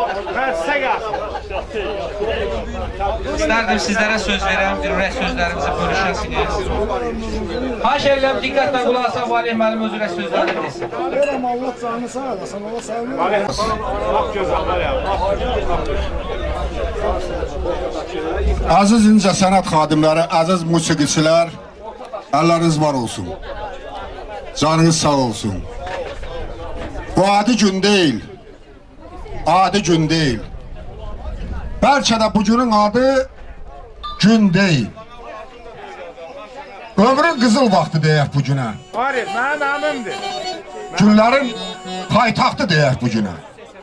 Speaker 3: İstərdim sizlərə söz verəm, bir ürək sözlərimizi bölüşəsiniz. Xahiş edirəm, diqqətlə qulaq asaq Valeh müəllim öz ürək sözlərini desin.
Speaker 11: Verəm Allah canını sağ olasın, Allah sağ
Speaker 9: Aziz incəsənət xadimləri, əziz musiqiçilər, əlləriniz var olsun. Canınız sağ olsun. Bu adi gün deyil. Adi gün deyil. Bəlkə də bu günün adı gün deyil. Ömrün qızıl vaxtı deyək bu günə.
Speaker 1: Arif, mənim əmimdir.
Speaker 9: Günlərin paytaxtı deyək bu günə.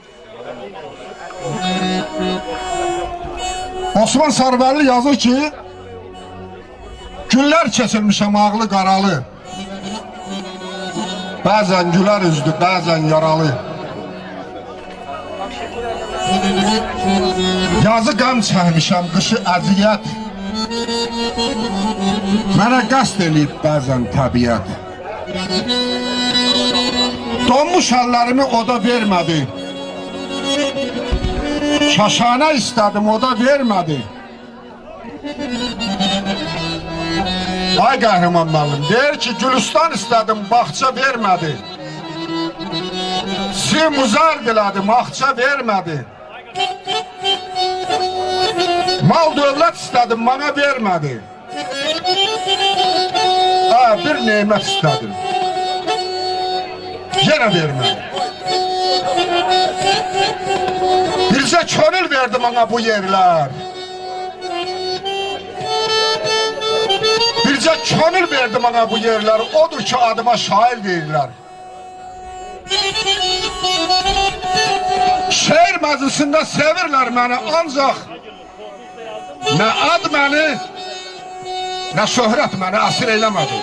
Speaker 9: Osman Sarıbəlli yazır ki, günlər keçirmişəm ağlı qaralı. Bəzən gülər üzdü, bəzən yaralı. Yazı qəm çəkmişəm, qışı əziyyət. Mənə qəsd eləyib bəzən təbiət. Donmuş əllərimi oda vermədi. Şaşanə istədim, o da vermədi. Ay qəhrəman müəllim, deyir ki, Gülüstan istədim, bağça vermədi. Simuzar dilədim, axça vermədi. Mal dövlət istədim, mənə vermədi. Bir neymət istədim, yenə vermədi. Bircə könül verdi mənə bu yerlər. Bircə könül verdi mənə bu yerlər. Odur ki, adıma şair deyirlər. Şeir məclisində sevirlər məni, ancaq nə ad məni, nə şöhrət məni əsir eləmədi.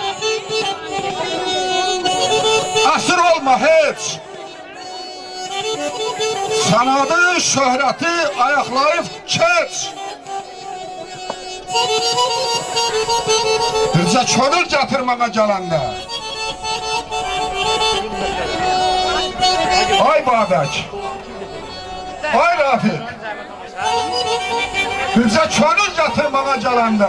Speaker 9: Əsir olma heç. Sanadı, şöhrəti ayaqlayıb keç. Bircə könül gətirməmə gələndə. Ay Babək, ay Rafiq, bircə könül gətirməmə gələndə.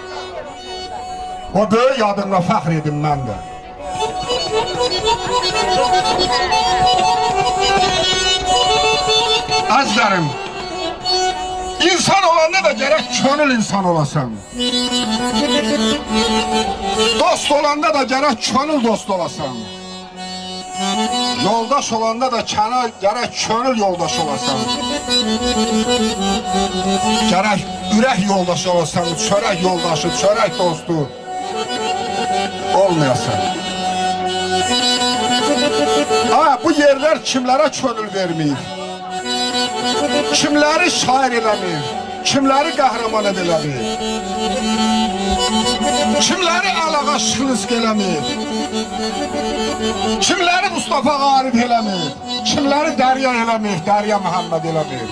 Speaker 9: O böyük adımla fəxr edim mən də. Əzlərim, insan olanda da gərək könül insan olasan. Dost olanda da gərək könül dost olasan. Yoldaş olanda da gərək könül yoldaş olasan. Gərək ürək yoldaşı olasan, çörək yoldaşı, çörək dostu olmayasan. Bu yerlər kimlərə könül verməyir? Kimləri şair eləmir, kimləri qəhrəman ediləmir, kimləri əlağa şılızq eləmir, kimləri Mustafa Arif eləmir, kimləri Dərya eləmir, Dərya Məhəmməd eləmir,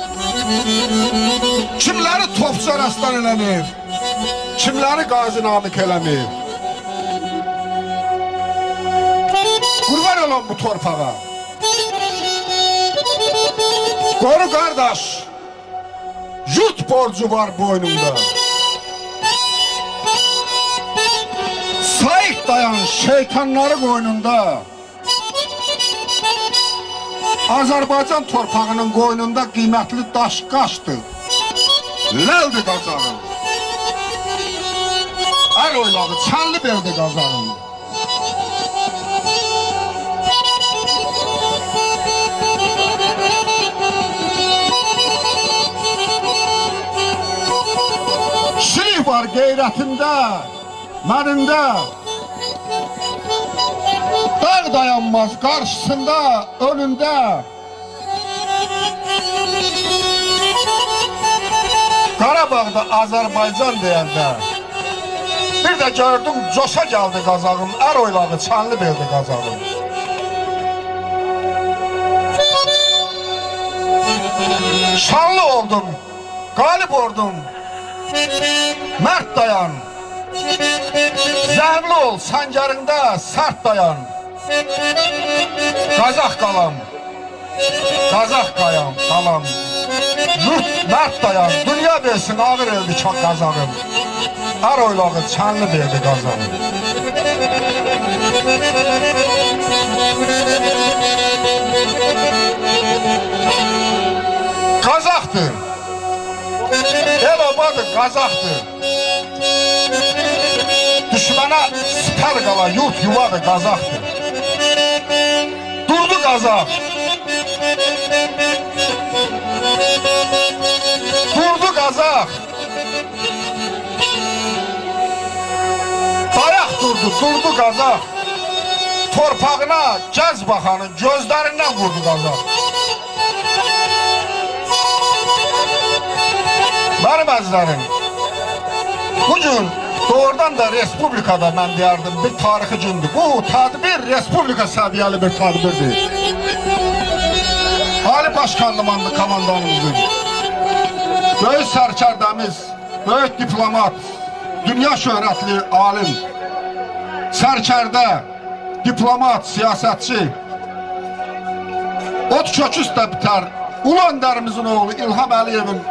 Speaker 9: kimləri Topçu Rəstan eləmir, kimləri Qazi Namik eləmir. Qurban olan bu torpağa. Qoru qardaş, yut borcu var boynumda. Sayıq dayan şeytanları qoynunda. Azərbaycan torpağının qoynunda qiymətli daş qaşdır. Ləldir qazanın. Əl oylağı, çənli beldi qazanın. Şirik var qeyrətində, mənində. Dağ dayanmaz qarşısında, önündə. Qarabağda Azərbaycan deyəndə bir də gördüm, coşa gəldi qazağım, ər oylağı, çənli beldi qazağım. Şanlı oldum, qalib oldum. Mərd dayan, Zəhmli ol, sancarında sert dayan. Qazaq qalam, Qazaq qalam. Yurt mərd dayan, dünya versin, ağır eldi çok qazağım. Ar oylağı çənli verdi qazağım. Qazaqdır, el obadır, Qazaqdır. Düşmana siper qala, yurt yuvadır, Qazaqdır. Durdu Qazaq. Durdu Qazaq. Dayaq durdu Qazaq. Torpağına gəz baxanın gözlərindən vurdu Qazaq. Mənim əzizlərim, bugün doğrudan da Respublikada mən deyərdim bir tarixi gündür. Bu tədbir Respublika səviyyəli bir tədbirdir. Ali Başkanlımanlı komandanımızın, böyük sərkərdəmiz, böyük diplomat, dünya şöhrətli alim, sərkərdə, diplomat, siyasətçi, ot köküz də bitər, Ulu Öndərimizin oğlu İlham Əliyevin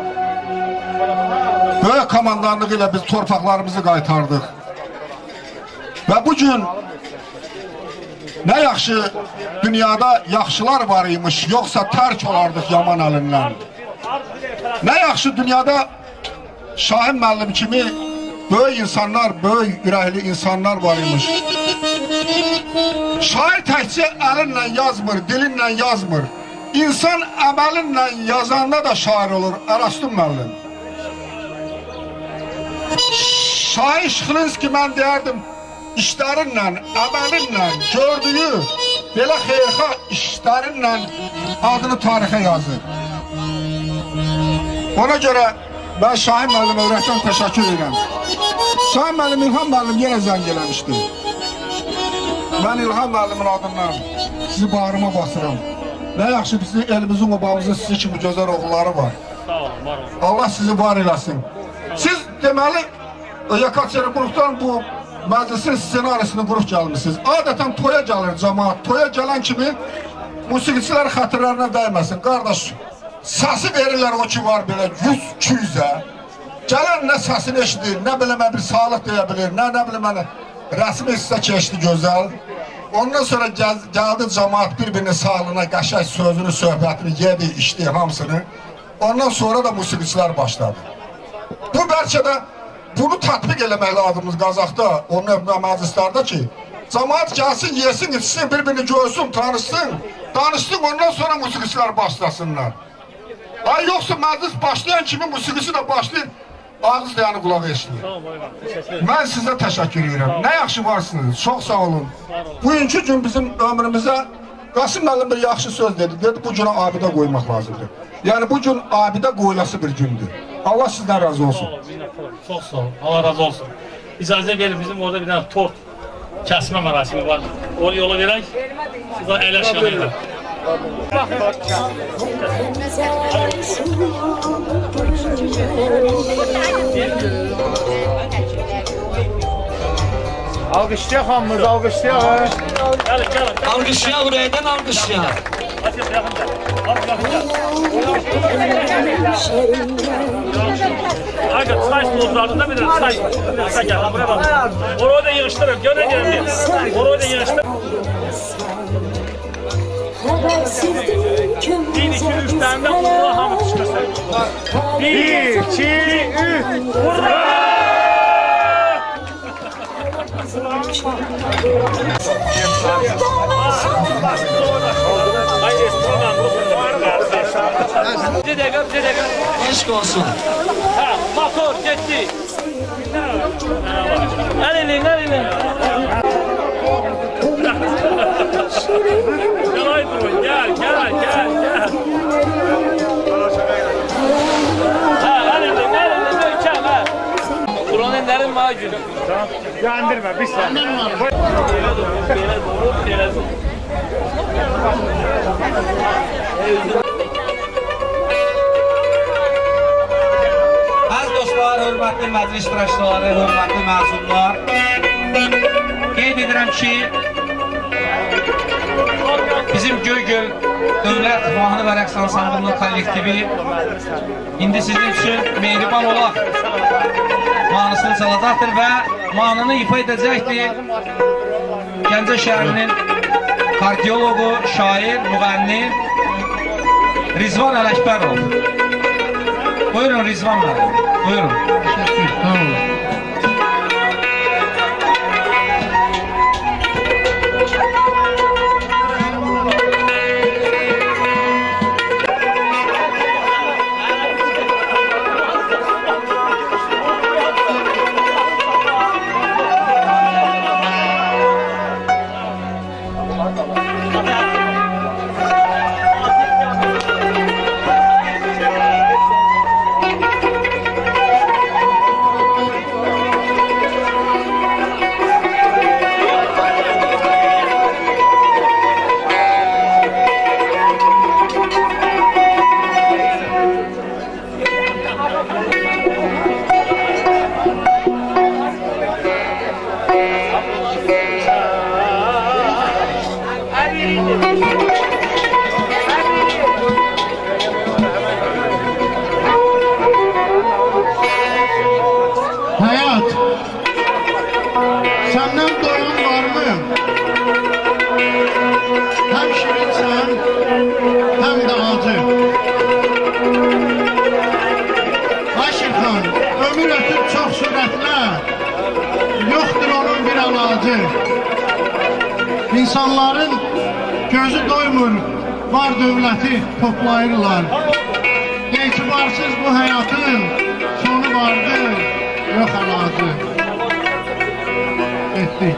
Speaker 9: böyük komandanlığı ilə biz torpaqlarımızı qaytardıq. Və bugün nə yaxşı dünyada yaxşılar var imiş, yoxsa tərk olardıq yaman əlindən. Nə yaxşı dünyada Şahin müəllim kimi böyük insanlar, böyük ürəkli insanlar var imiş. Şair təkcə əlinlə yazmır, dilinlə yazmır. İnsan əməlinlə yazanda da şair olur, Ərastum müəllim. Şahin Şıxlinski mən deyərdim, işlərinlə, əməlinlə gördüyü belə xeyirxah işlərinlə adını tarixə yazır. Ona görə mən Şahin müəllim öyrətdən təşəkkür edirəm. Şahin müəllim, İlham müəllim yenə zəng eləmişdi. Mən İlham müəllimin adından sizi bağrıma basıram. Nə yaxşı bizim elimizin, obamızın sizi kimi gözəl oğulları var. Allah sizi var eləsin. Siz deməli, Yekaterinburgdan bu məclisin ssenarisini qurub gəlmişsiniz. Adətən toya gəlir cəmaat. Toya gələn kimi musiqiçilər xətirlərinə dəyməsin. Qardaş, səsi verirlər o ki var belə 100-200-ə. Gələn nə səsini eşidir, nə biləmə bir sağlıq deyə bilir, nə biləmə rəsmi hissə keçdi gözəl. Ondan sonra gəldi cəmaat bir-birinin sağlığına qəşək sözünü, söhbətini yedi, içdi hamısını. Ondan sonra da musiqiçilər başladı. Bu bəlkə də bunu tətbiq eləmək lazımız Qazaqda, onun məclislərdə ki, cəmaat gəlsin, yesin, içsin, bir-birini görsün, tanışsın, danışsın, ondan sonra musiqiçilər başlasınlar. Ay yoxsa məclis başlayan kimi musiqisi də başlayır, ağız dayanı qulağı eşilir. Mən sizə təşəkkür edirəm. Nə yaxşı varsınız, çox sağ olun. Bugünkü gün bizim ömrümüzə Qasım müəllim bir yaxşı söz dedi, bu günə abidə qoymaq lazımdır. Yəni bu gün abidə qoyulası bir gündür. Allah sizdən razı olsun.
Speaker 7: Çox sağ olun, Allah razı olsun. İcazə verin, bizim orada bir dənə tort kəsmə mərasimi var. Onu yola verək, sizə əyləşən edək.
Speaker 3: Alqışlayaq hamımız, alqışlayaq.
Speaker 10: Alqışlayaq, ürəkdən alqışlayaq.
Speaker 7: Aga, çay stollarında bir de çay gel, buraya bak. Orayı da yığıştırın, göne gelin. Orayı da yığıştırın. 1, 2, 3 tane de vurma hamı çıkırsın. 1, 2, 3, vurma! Bir dakika.
Speaker 10: Eşk olsun.
Speaker 7: Ha, motor gitti. Elini. Gel durun, gel. Ha, elini, dökən, ha. Buranın derin macunu.
Speaker 3: Yandirmə, bir saniye.
Speaker 7: Belə doğru.
Speaker 10: Əziz dostlar,
Speaker 3: tamaşaçılar, hörmətli məclis iştirakçıları, hörmətli məzunlar. Qeyd edirəm ki, bizim Göygöl Dövlət Mahnı və Rəqs Ansamblının kollektivi indi sizin üçün Mehriban Olaq mahnısını çalacaqdır və mahnını ifa edəcəkdir Gəncə şəhərinin kardiologu, şair, müğənni Rizvan Ələkbərov. Buyurun Rizvan müəllim, buyurun.
Speaker 6: Teşekkür, sağ olun. Hayat, senden doyum var mı? Hem şirinsen, hem de acı. Aşırkan, ömür ötüp çok süratle, yoktur onun bir alacı. İnsanların gözü doymur, var dövləti toplayırlar. İtibarsız bu hayatın sonu vardır, yok alacı. Ettik.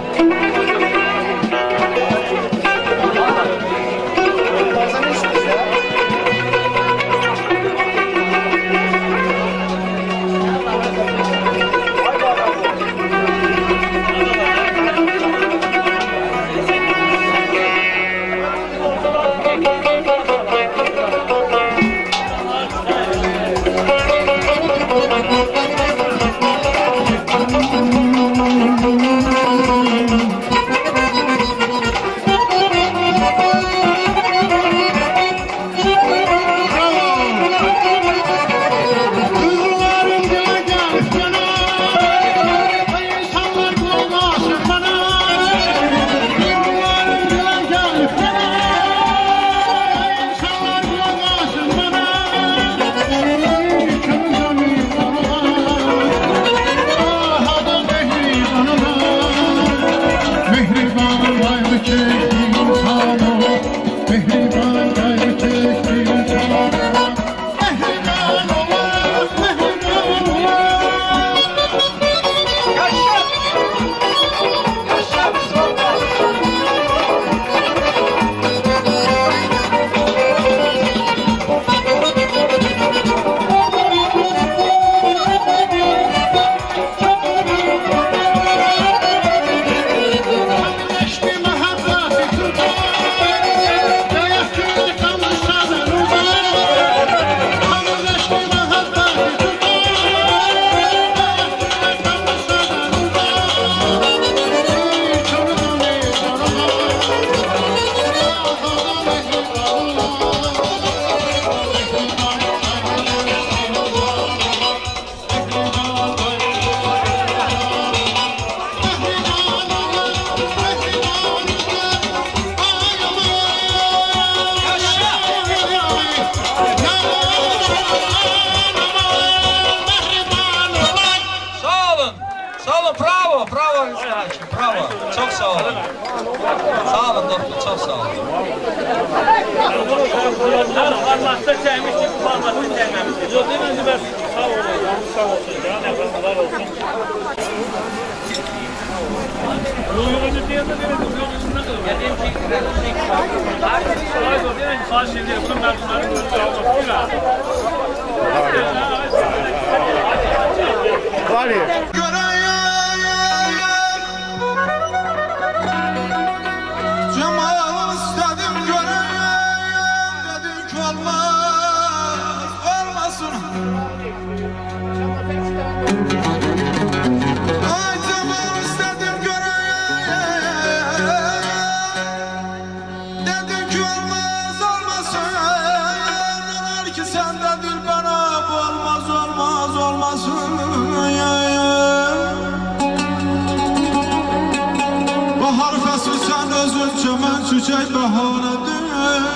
Speaker 13: çiçek bahanedir.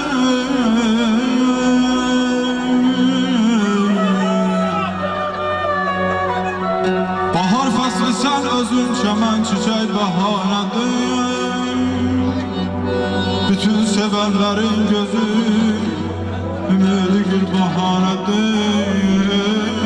Speaker 13: Bahar faslı sen özün çəmən çiçek bahanedir. Bütün sevenlerin gözü ümidi bir bahanedir.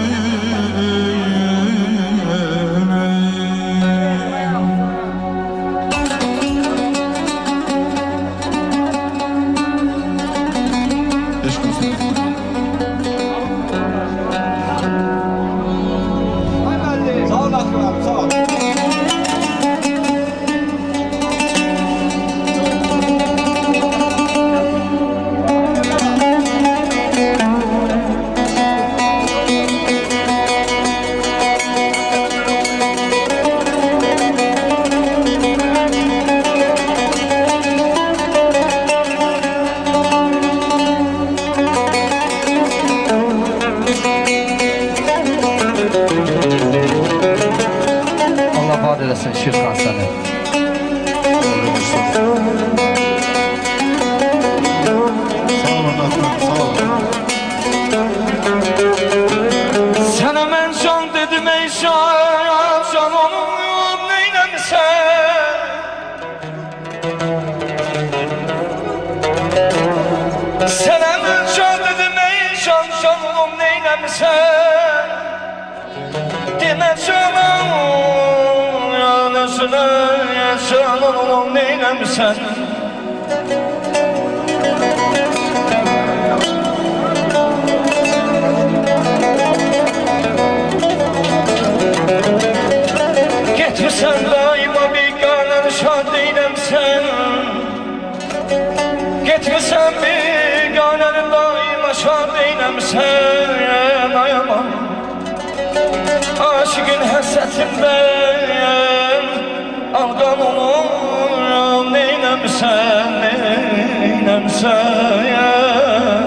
Speaker 10: Eləsin Şirxan səni.
Speaker 12: Sənə mən can dedim ey şan, can onun neynəmsən? Sənə mən can dedim ey şan, can onun neynəmsən? Demə canım yaşan oğlum neyləmsən? Getmirsən daima biganən şad eyləmsən. Getmirsən biganən daima şad eyləmsən. Ayamam aşıqın həsrətindən alqan olur, neynəmsən, neynəmsən?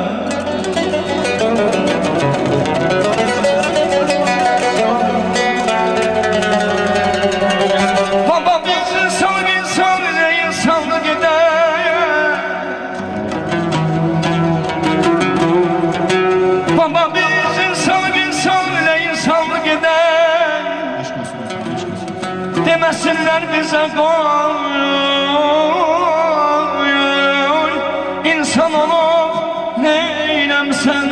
Speaker 12: Baba biz insan ile insanlık eder. Baba biz insan ile insanlık eder. Demesinler bize koyun, insan olup neylemsen,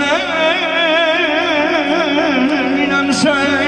Speaker 12: neylemsen.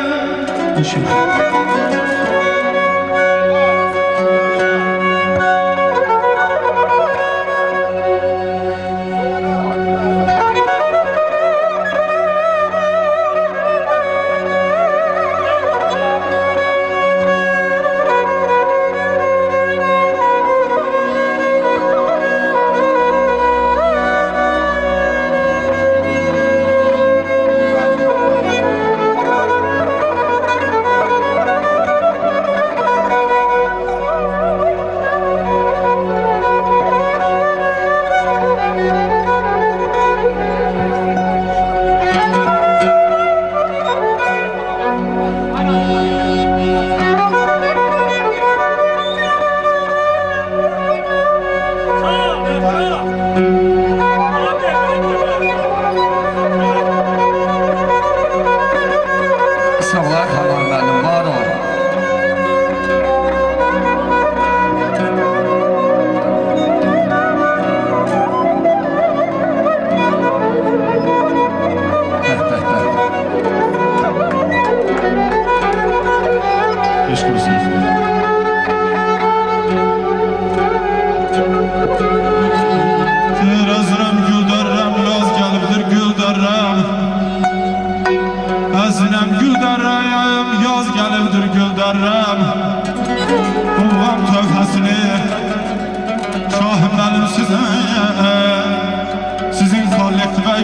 Speaker 12: Sizin kollektive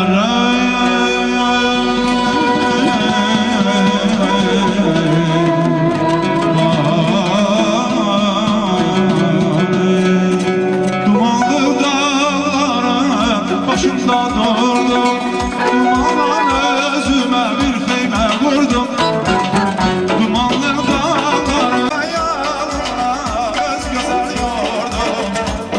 Speaker 12: Dumanlı dağlara başımda durdum, dumandan özüme bir xeymə vurdum. Dumanlı dağlara yalına öz gözəl yordum,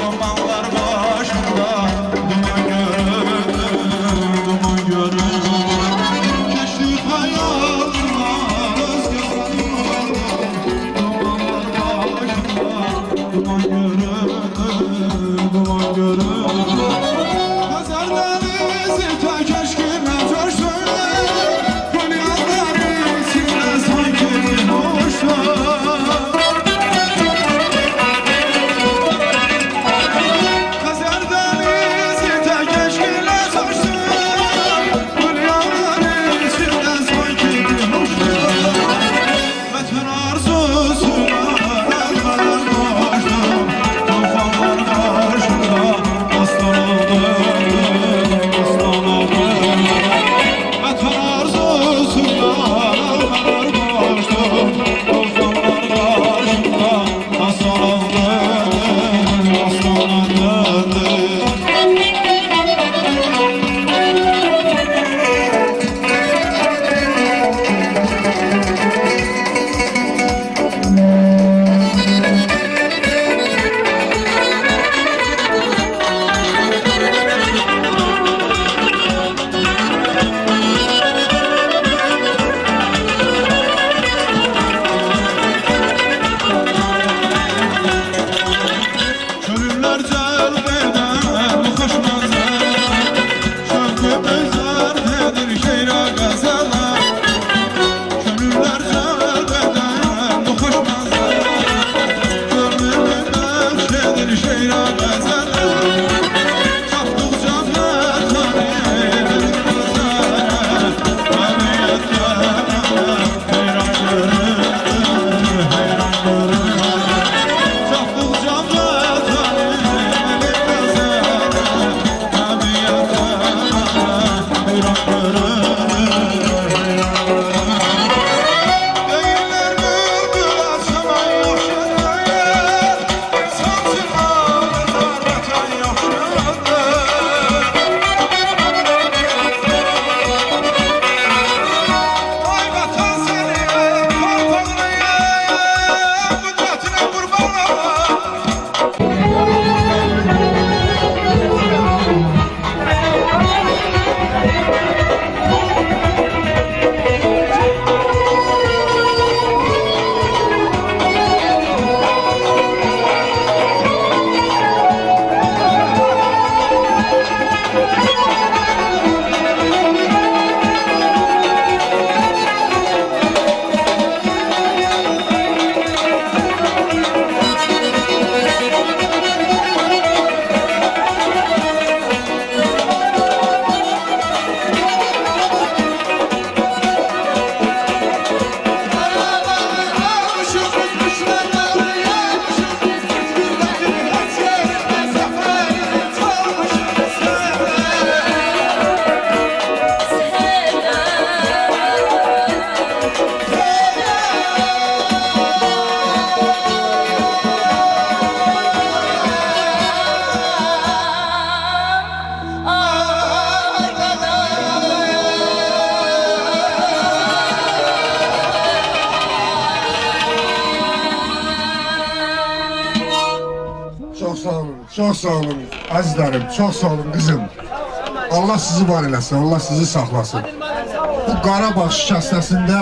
Speaker 9: çok sağ olun azizlerim, çok sağ olun kızım. Allah sizi var eləsin, Allah sizi saxlasın. Bu Qarabağ şikəstəsində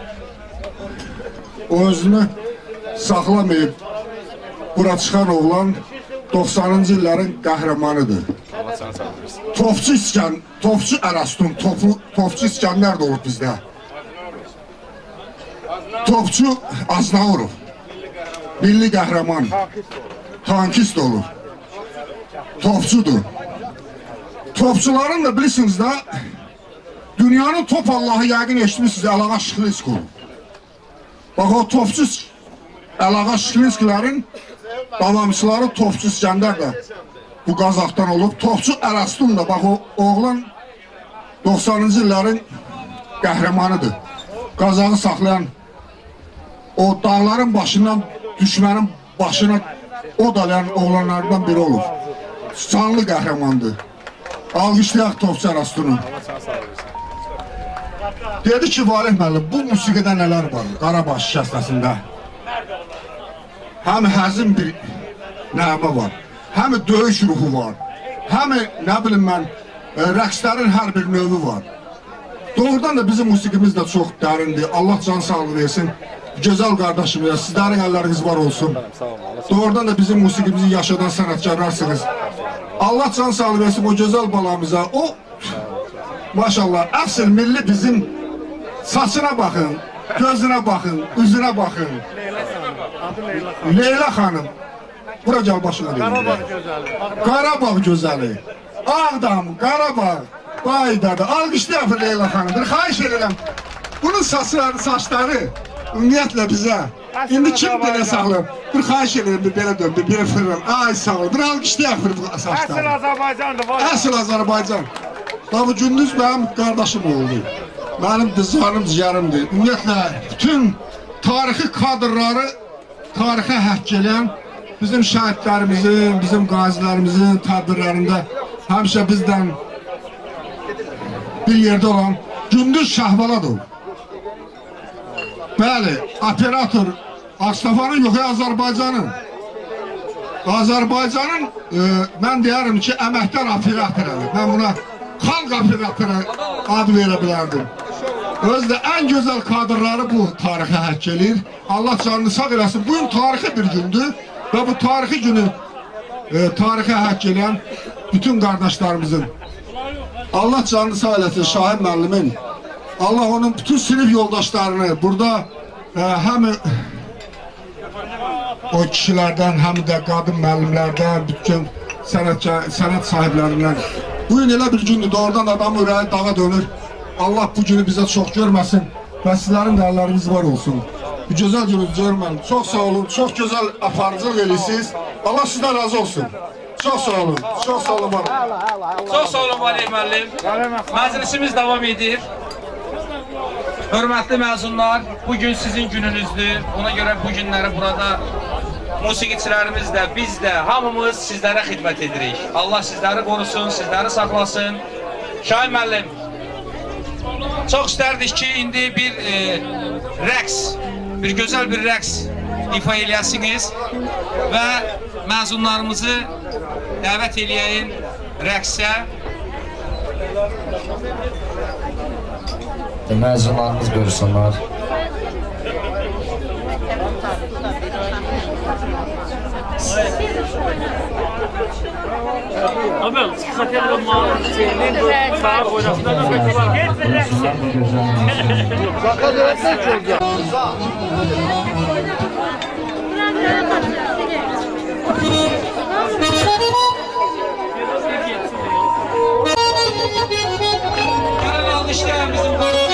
Speaker 9: o özünü saxlamayıb, bura çıxan oğlan 90-cı illərin qəhrəmanıdır. Topçu Ərəstun, topçu İskəndər də olub bizdə. Topçu Aznaurov, milli qəhrəman, tankist olur, topçudur. Topçuların da bilirsiniz da, dünyanın top Allahı yəqin eşitmişsiniz, Əlağa Şıxlinski olur. Bax o topçu Əlağa Şıxlinskilərin davamçıları topçu İskəndər də bu Qazaxdan olub. Topçu Ərəstun da, bax o oğlan 90-cı illərin qəhrəmanıdır. Qazağı saxlayan, o dağların başından, düşmənin başına o dalayan oğlanlardan biri olur. Canlı qəhrəmandır. Alqışlayaq topçu Ərəstunu. Dedi ki, Valih müəllim, bu musiqidə nələr var Qarabağ şikəstəsində? Həm həzin bir nəğmə var, həm döyüş ruhu var, həm nə bilim mən, rəqslərin hər bir növü var. Doğrudan da bizim musiqimiz də çox dərindir. Allah can sağlığı versin. Gözəl qardaşımıza, sizlərin əlləriniz var olsun. Doğrudan da bizim musiqimizi yaşadan sənətkararsınız. Allah can sağlığı versin o gözəl balamıza. O, maşallah, əsl milli bizim saçına baxın, gözünə baxın, üzünə baxın. Leyla xanım, bura gəl başına deyim. Qarabağ gözəli. Ağdam, Qarabağ, Baydadır. Alqışlayaq Leyla xanımdır. Xahiş edirəm. Bunun saçları ümumiyyətlə bizə. İndi kim belə sağlar? Bir xahiş edirəm, bir belə dön, bir belə fırram. Ay sağ ol. Bir alqışlayaq bu saçları.
Speaker 6: Əsl Azərbaycandır.
Speaker 9: Əsl Azərbaycan. Bax, Gündüz mənim qardaşım oldu. Mənim canım ciyərimdir. Ümumiyyətlə, bütün tarixi kadrları tarixə həkk eləyən bizim şəhidlərimizin, bizim qazilərimizin tədbirlərində həmişə bizdən bir yerdə olan Gündüz Şəhbaladır. Bəli, operator Ağstafanın yox, Azərbaycanın. Azərbaycanın, mən deyərim ki, əməkdar operatorudur. Mən buna xalq operatoru adı verə bilərdim. Özdə ən gözəl kadrları bu tarixə həkk eləyir. Allah canını sağ eləsin. Bugün tarixi bir gündür və bu tarixi günü tarixə həkk eləyən bütün qardaşlarımızın Allah canını sağ eləsin Şahin müəllimin. Allah onun bütün sinif yoldaşlarını burada həm o kişilərdən, həm də qadın müəllimlərdən, bütün sənət sahiblərindən. Bugün elə bir gündür, doğrudan adamın ürəyi dağa dönür. Allah bu günü bizə çox görməsin və sizlərin də əlləriniz var olsun. Bu gözəl günü görməyin. Çox sağ olun, çox gözəl aparıcılıq edirsiniz. Allah sizdən razı olsun. Çox sağ olun, çox sağ olun.
Speaker 3: Çox sağ olun Valih müəllim. Məclisimiz davam edir. Hörmətli məzunlar, bugün sizin gününüzdür. Ona görə bu günləri burada musiqiçilərimiz də, biz də, hamımız sizlərə xidmət edirik. Allah sizləri qorusun, sizləri saxlasın. Şahin müəllim, çox istərdik ki, indi bir rəqs, bir gözəl bir rəqs ifa eləyəsiniz və məzunlarımızı dəvət eləyəyin rəqsə.
Speaker 10: Məzunlarımız buyursunlar.
Speaker 14: Abi, satayım mağazı şeyini bu saat oynasından da bekliyorlar. Gel bir rəqsə.
Speaker 9: Zaten rəqsə çok ya.
Speaker 3: Yarın almışlar bizim parçayı.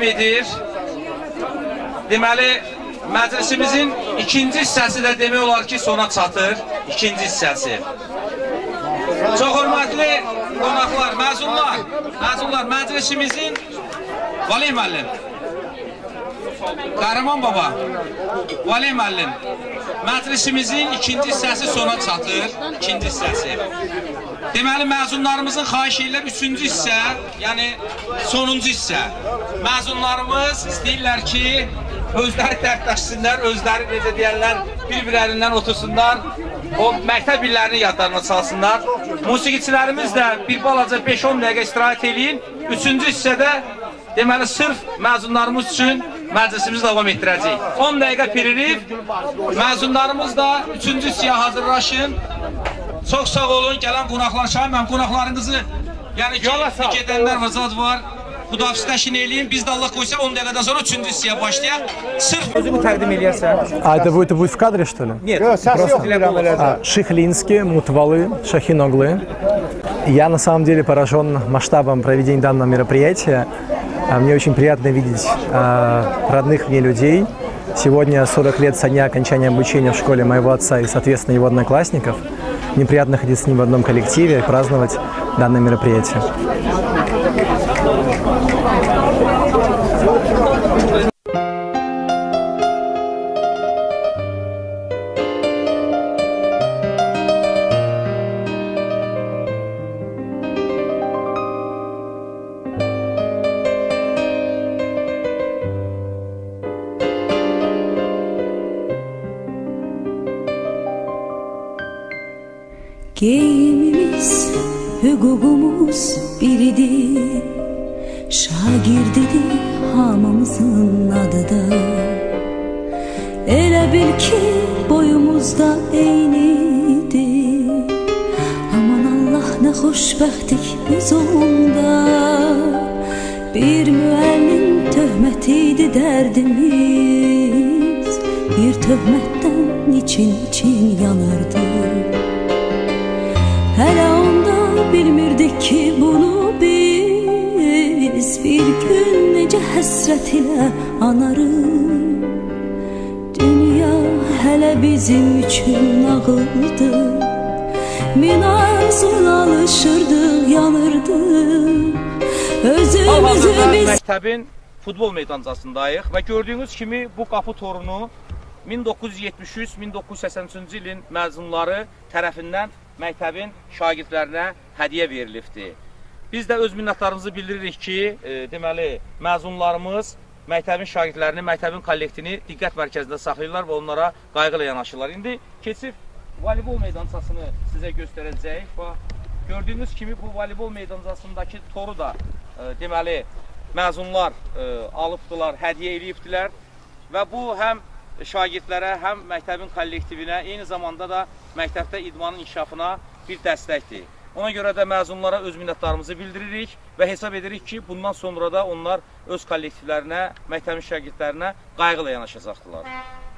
Speaker 15: edir. Deməli, məclisimizin ikinci hissəsi də demək olar ki, sona çatır. İkinci hissəsi. Çox hörmətli qonaqlar, məzunlar, məclisimizin Vali müəllim, Qəhrəman baba, Vali müəllim, məclisimizin ikinci hissəsi sona çatır. İkinci hissəsi. Deməli, məzunlarımızın xahiş edirlər üçüncü hissə, yəni sonuncu hissə. Məzunlarımız istəyirlər ki, özləri dərdləşsinlər, özləri necə deyərlər, bir-birlərindən otursunlar, o məktəb illərini yadlarına salsınlar. Musiqiçilərimiz də bir balaca 5-10 dəqiqə istirahət eləyin. Üçüncü hissədə, deməli, sırf məzunlarımız üçün məclisimizi davam etdirəcək. 10 dəqiqə peririk, məzunlarımız da üçüncü hissəyə hazırlaşın. Çox sağ olun, gələn qonaqlar, Şahin mənim qonaqlarınızı, yəni ki, gedənlər və zad var, xudafizləşin eləyin, biz də Allah qoysa 10 dəqiqədən sonra üçüncü hissəyə başlayaq. Sırf
Speaker 3: özümü təqdim eləyərsən.
Speaker 16: А это будет в кадре, что ли?
Speaker 3: Нет, просто
Speaker 16: Шихлинский, Мутвалы, Шахиноглы. Я на самом деле поражен масштабом проведения данного мероприятия. Мне очень приятно видеть родных мне людей. Сегодня 40 лет со дня окончания обучения в школе моего отца и, соответственно, его одноклассников. Мне приятно ходить с ним в одном коллективе и праздновать данное мероприятие.
Speaker 17: Geyimimiz, hüququmuz biridir, şagirdidir hamımızın adıda. Elə bil ki boyumuzda eynidir, aman Allah nə xoşbəxtlik biz onda. Bir müəllim töhmətiydi dərdimiz, bir töhmətdən için yanardı. Hələ onda bilmirdik ki bunu biz bir gün necə həsrət ilə anarıq. Dünya hələ bizim üçün nağıldı, min arzun alışırdıq, yanırdıq. Özümüzü biz...
Speaker 15: Məktəbin futbol meydancasındayıq və gördüyünüz kimi bu qapı torunu 1973-1983-cü ilin məzunları tərəfindən məktəbin şagirdlərinə hədiyyə verilibdir. Biz də öz minnətlarımızı bildiririk ki, deməli, məzunlarımız məktəbin şagirdlərini, məktəbin kollektivini diqqət mərkəzində saxlayırlar və onlara qayğıyla yanaşırlar. İndi keçib voleybol meydancasını sizə göstərəcəyik. Gördüyünüz kimi bu voleybol meydancasındakı toru da deməli, məzunlar alıbdılar, hədiyyə eləyibdilər və bu həm şagirdlərə, həm məktəbin kollektivinə, eyni zamanda da məktəbdə idmanın inkişafına bir dəstəkdir. Ona görə də məzunlara öz minnətlarımızı bildiririk və hesab edirik ki, bundan sonra da onlar öz kollektivlərinə, məktəbin şagirdlərinə qayğıyla yanaşacaqdılar.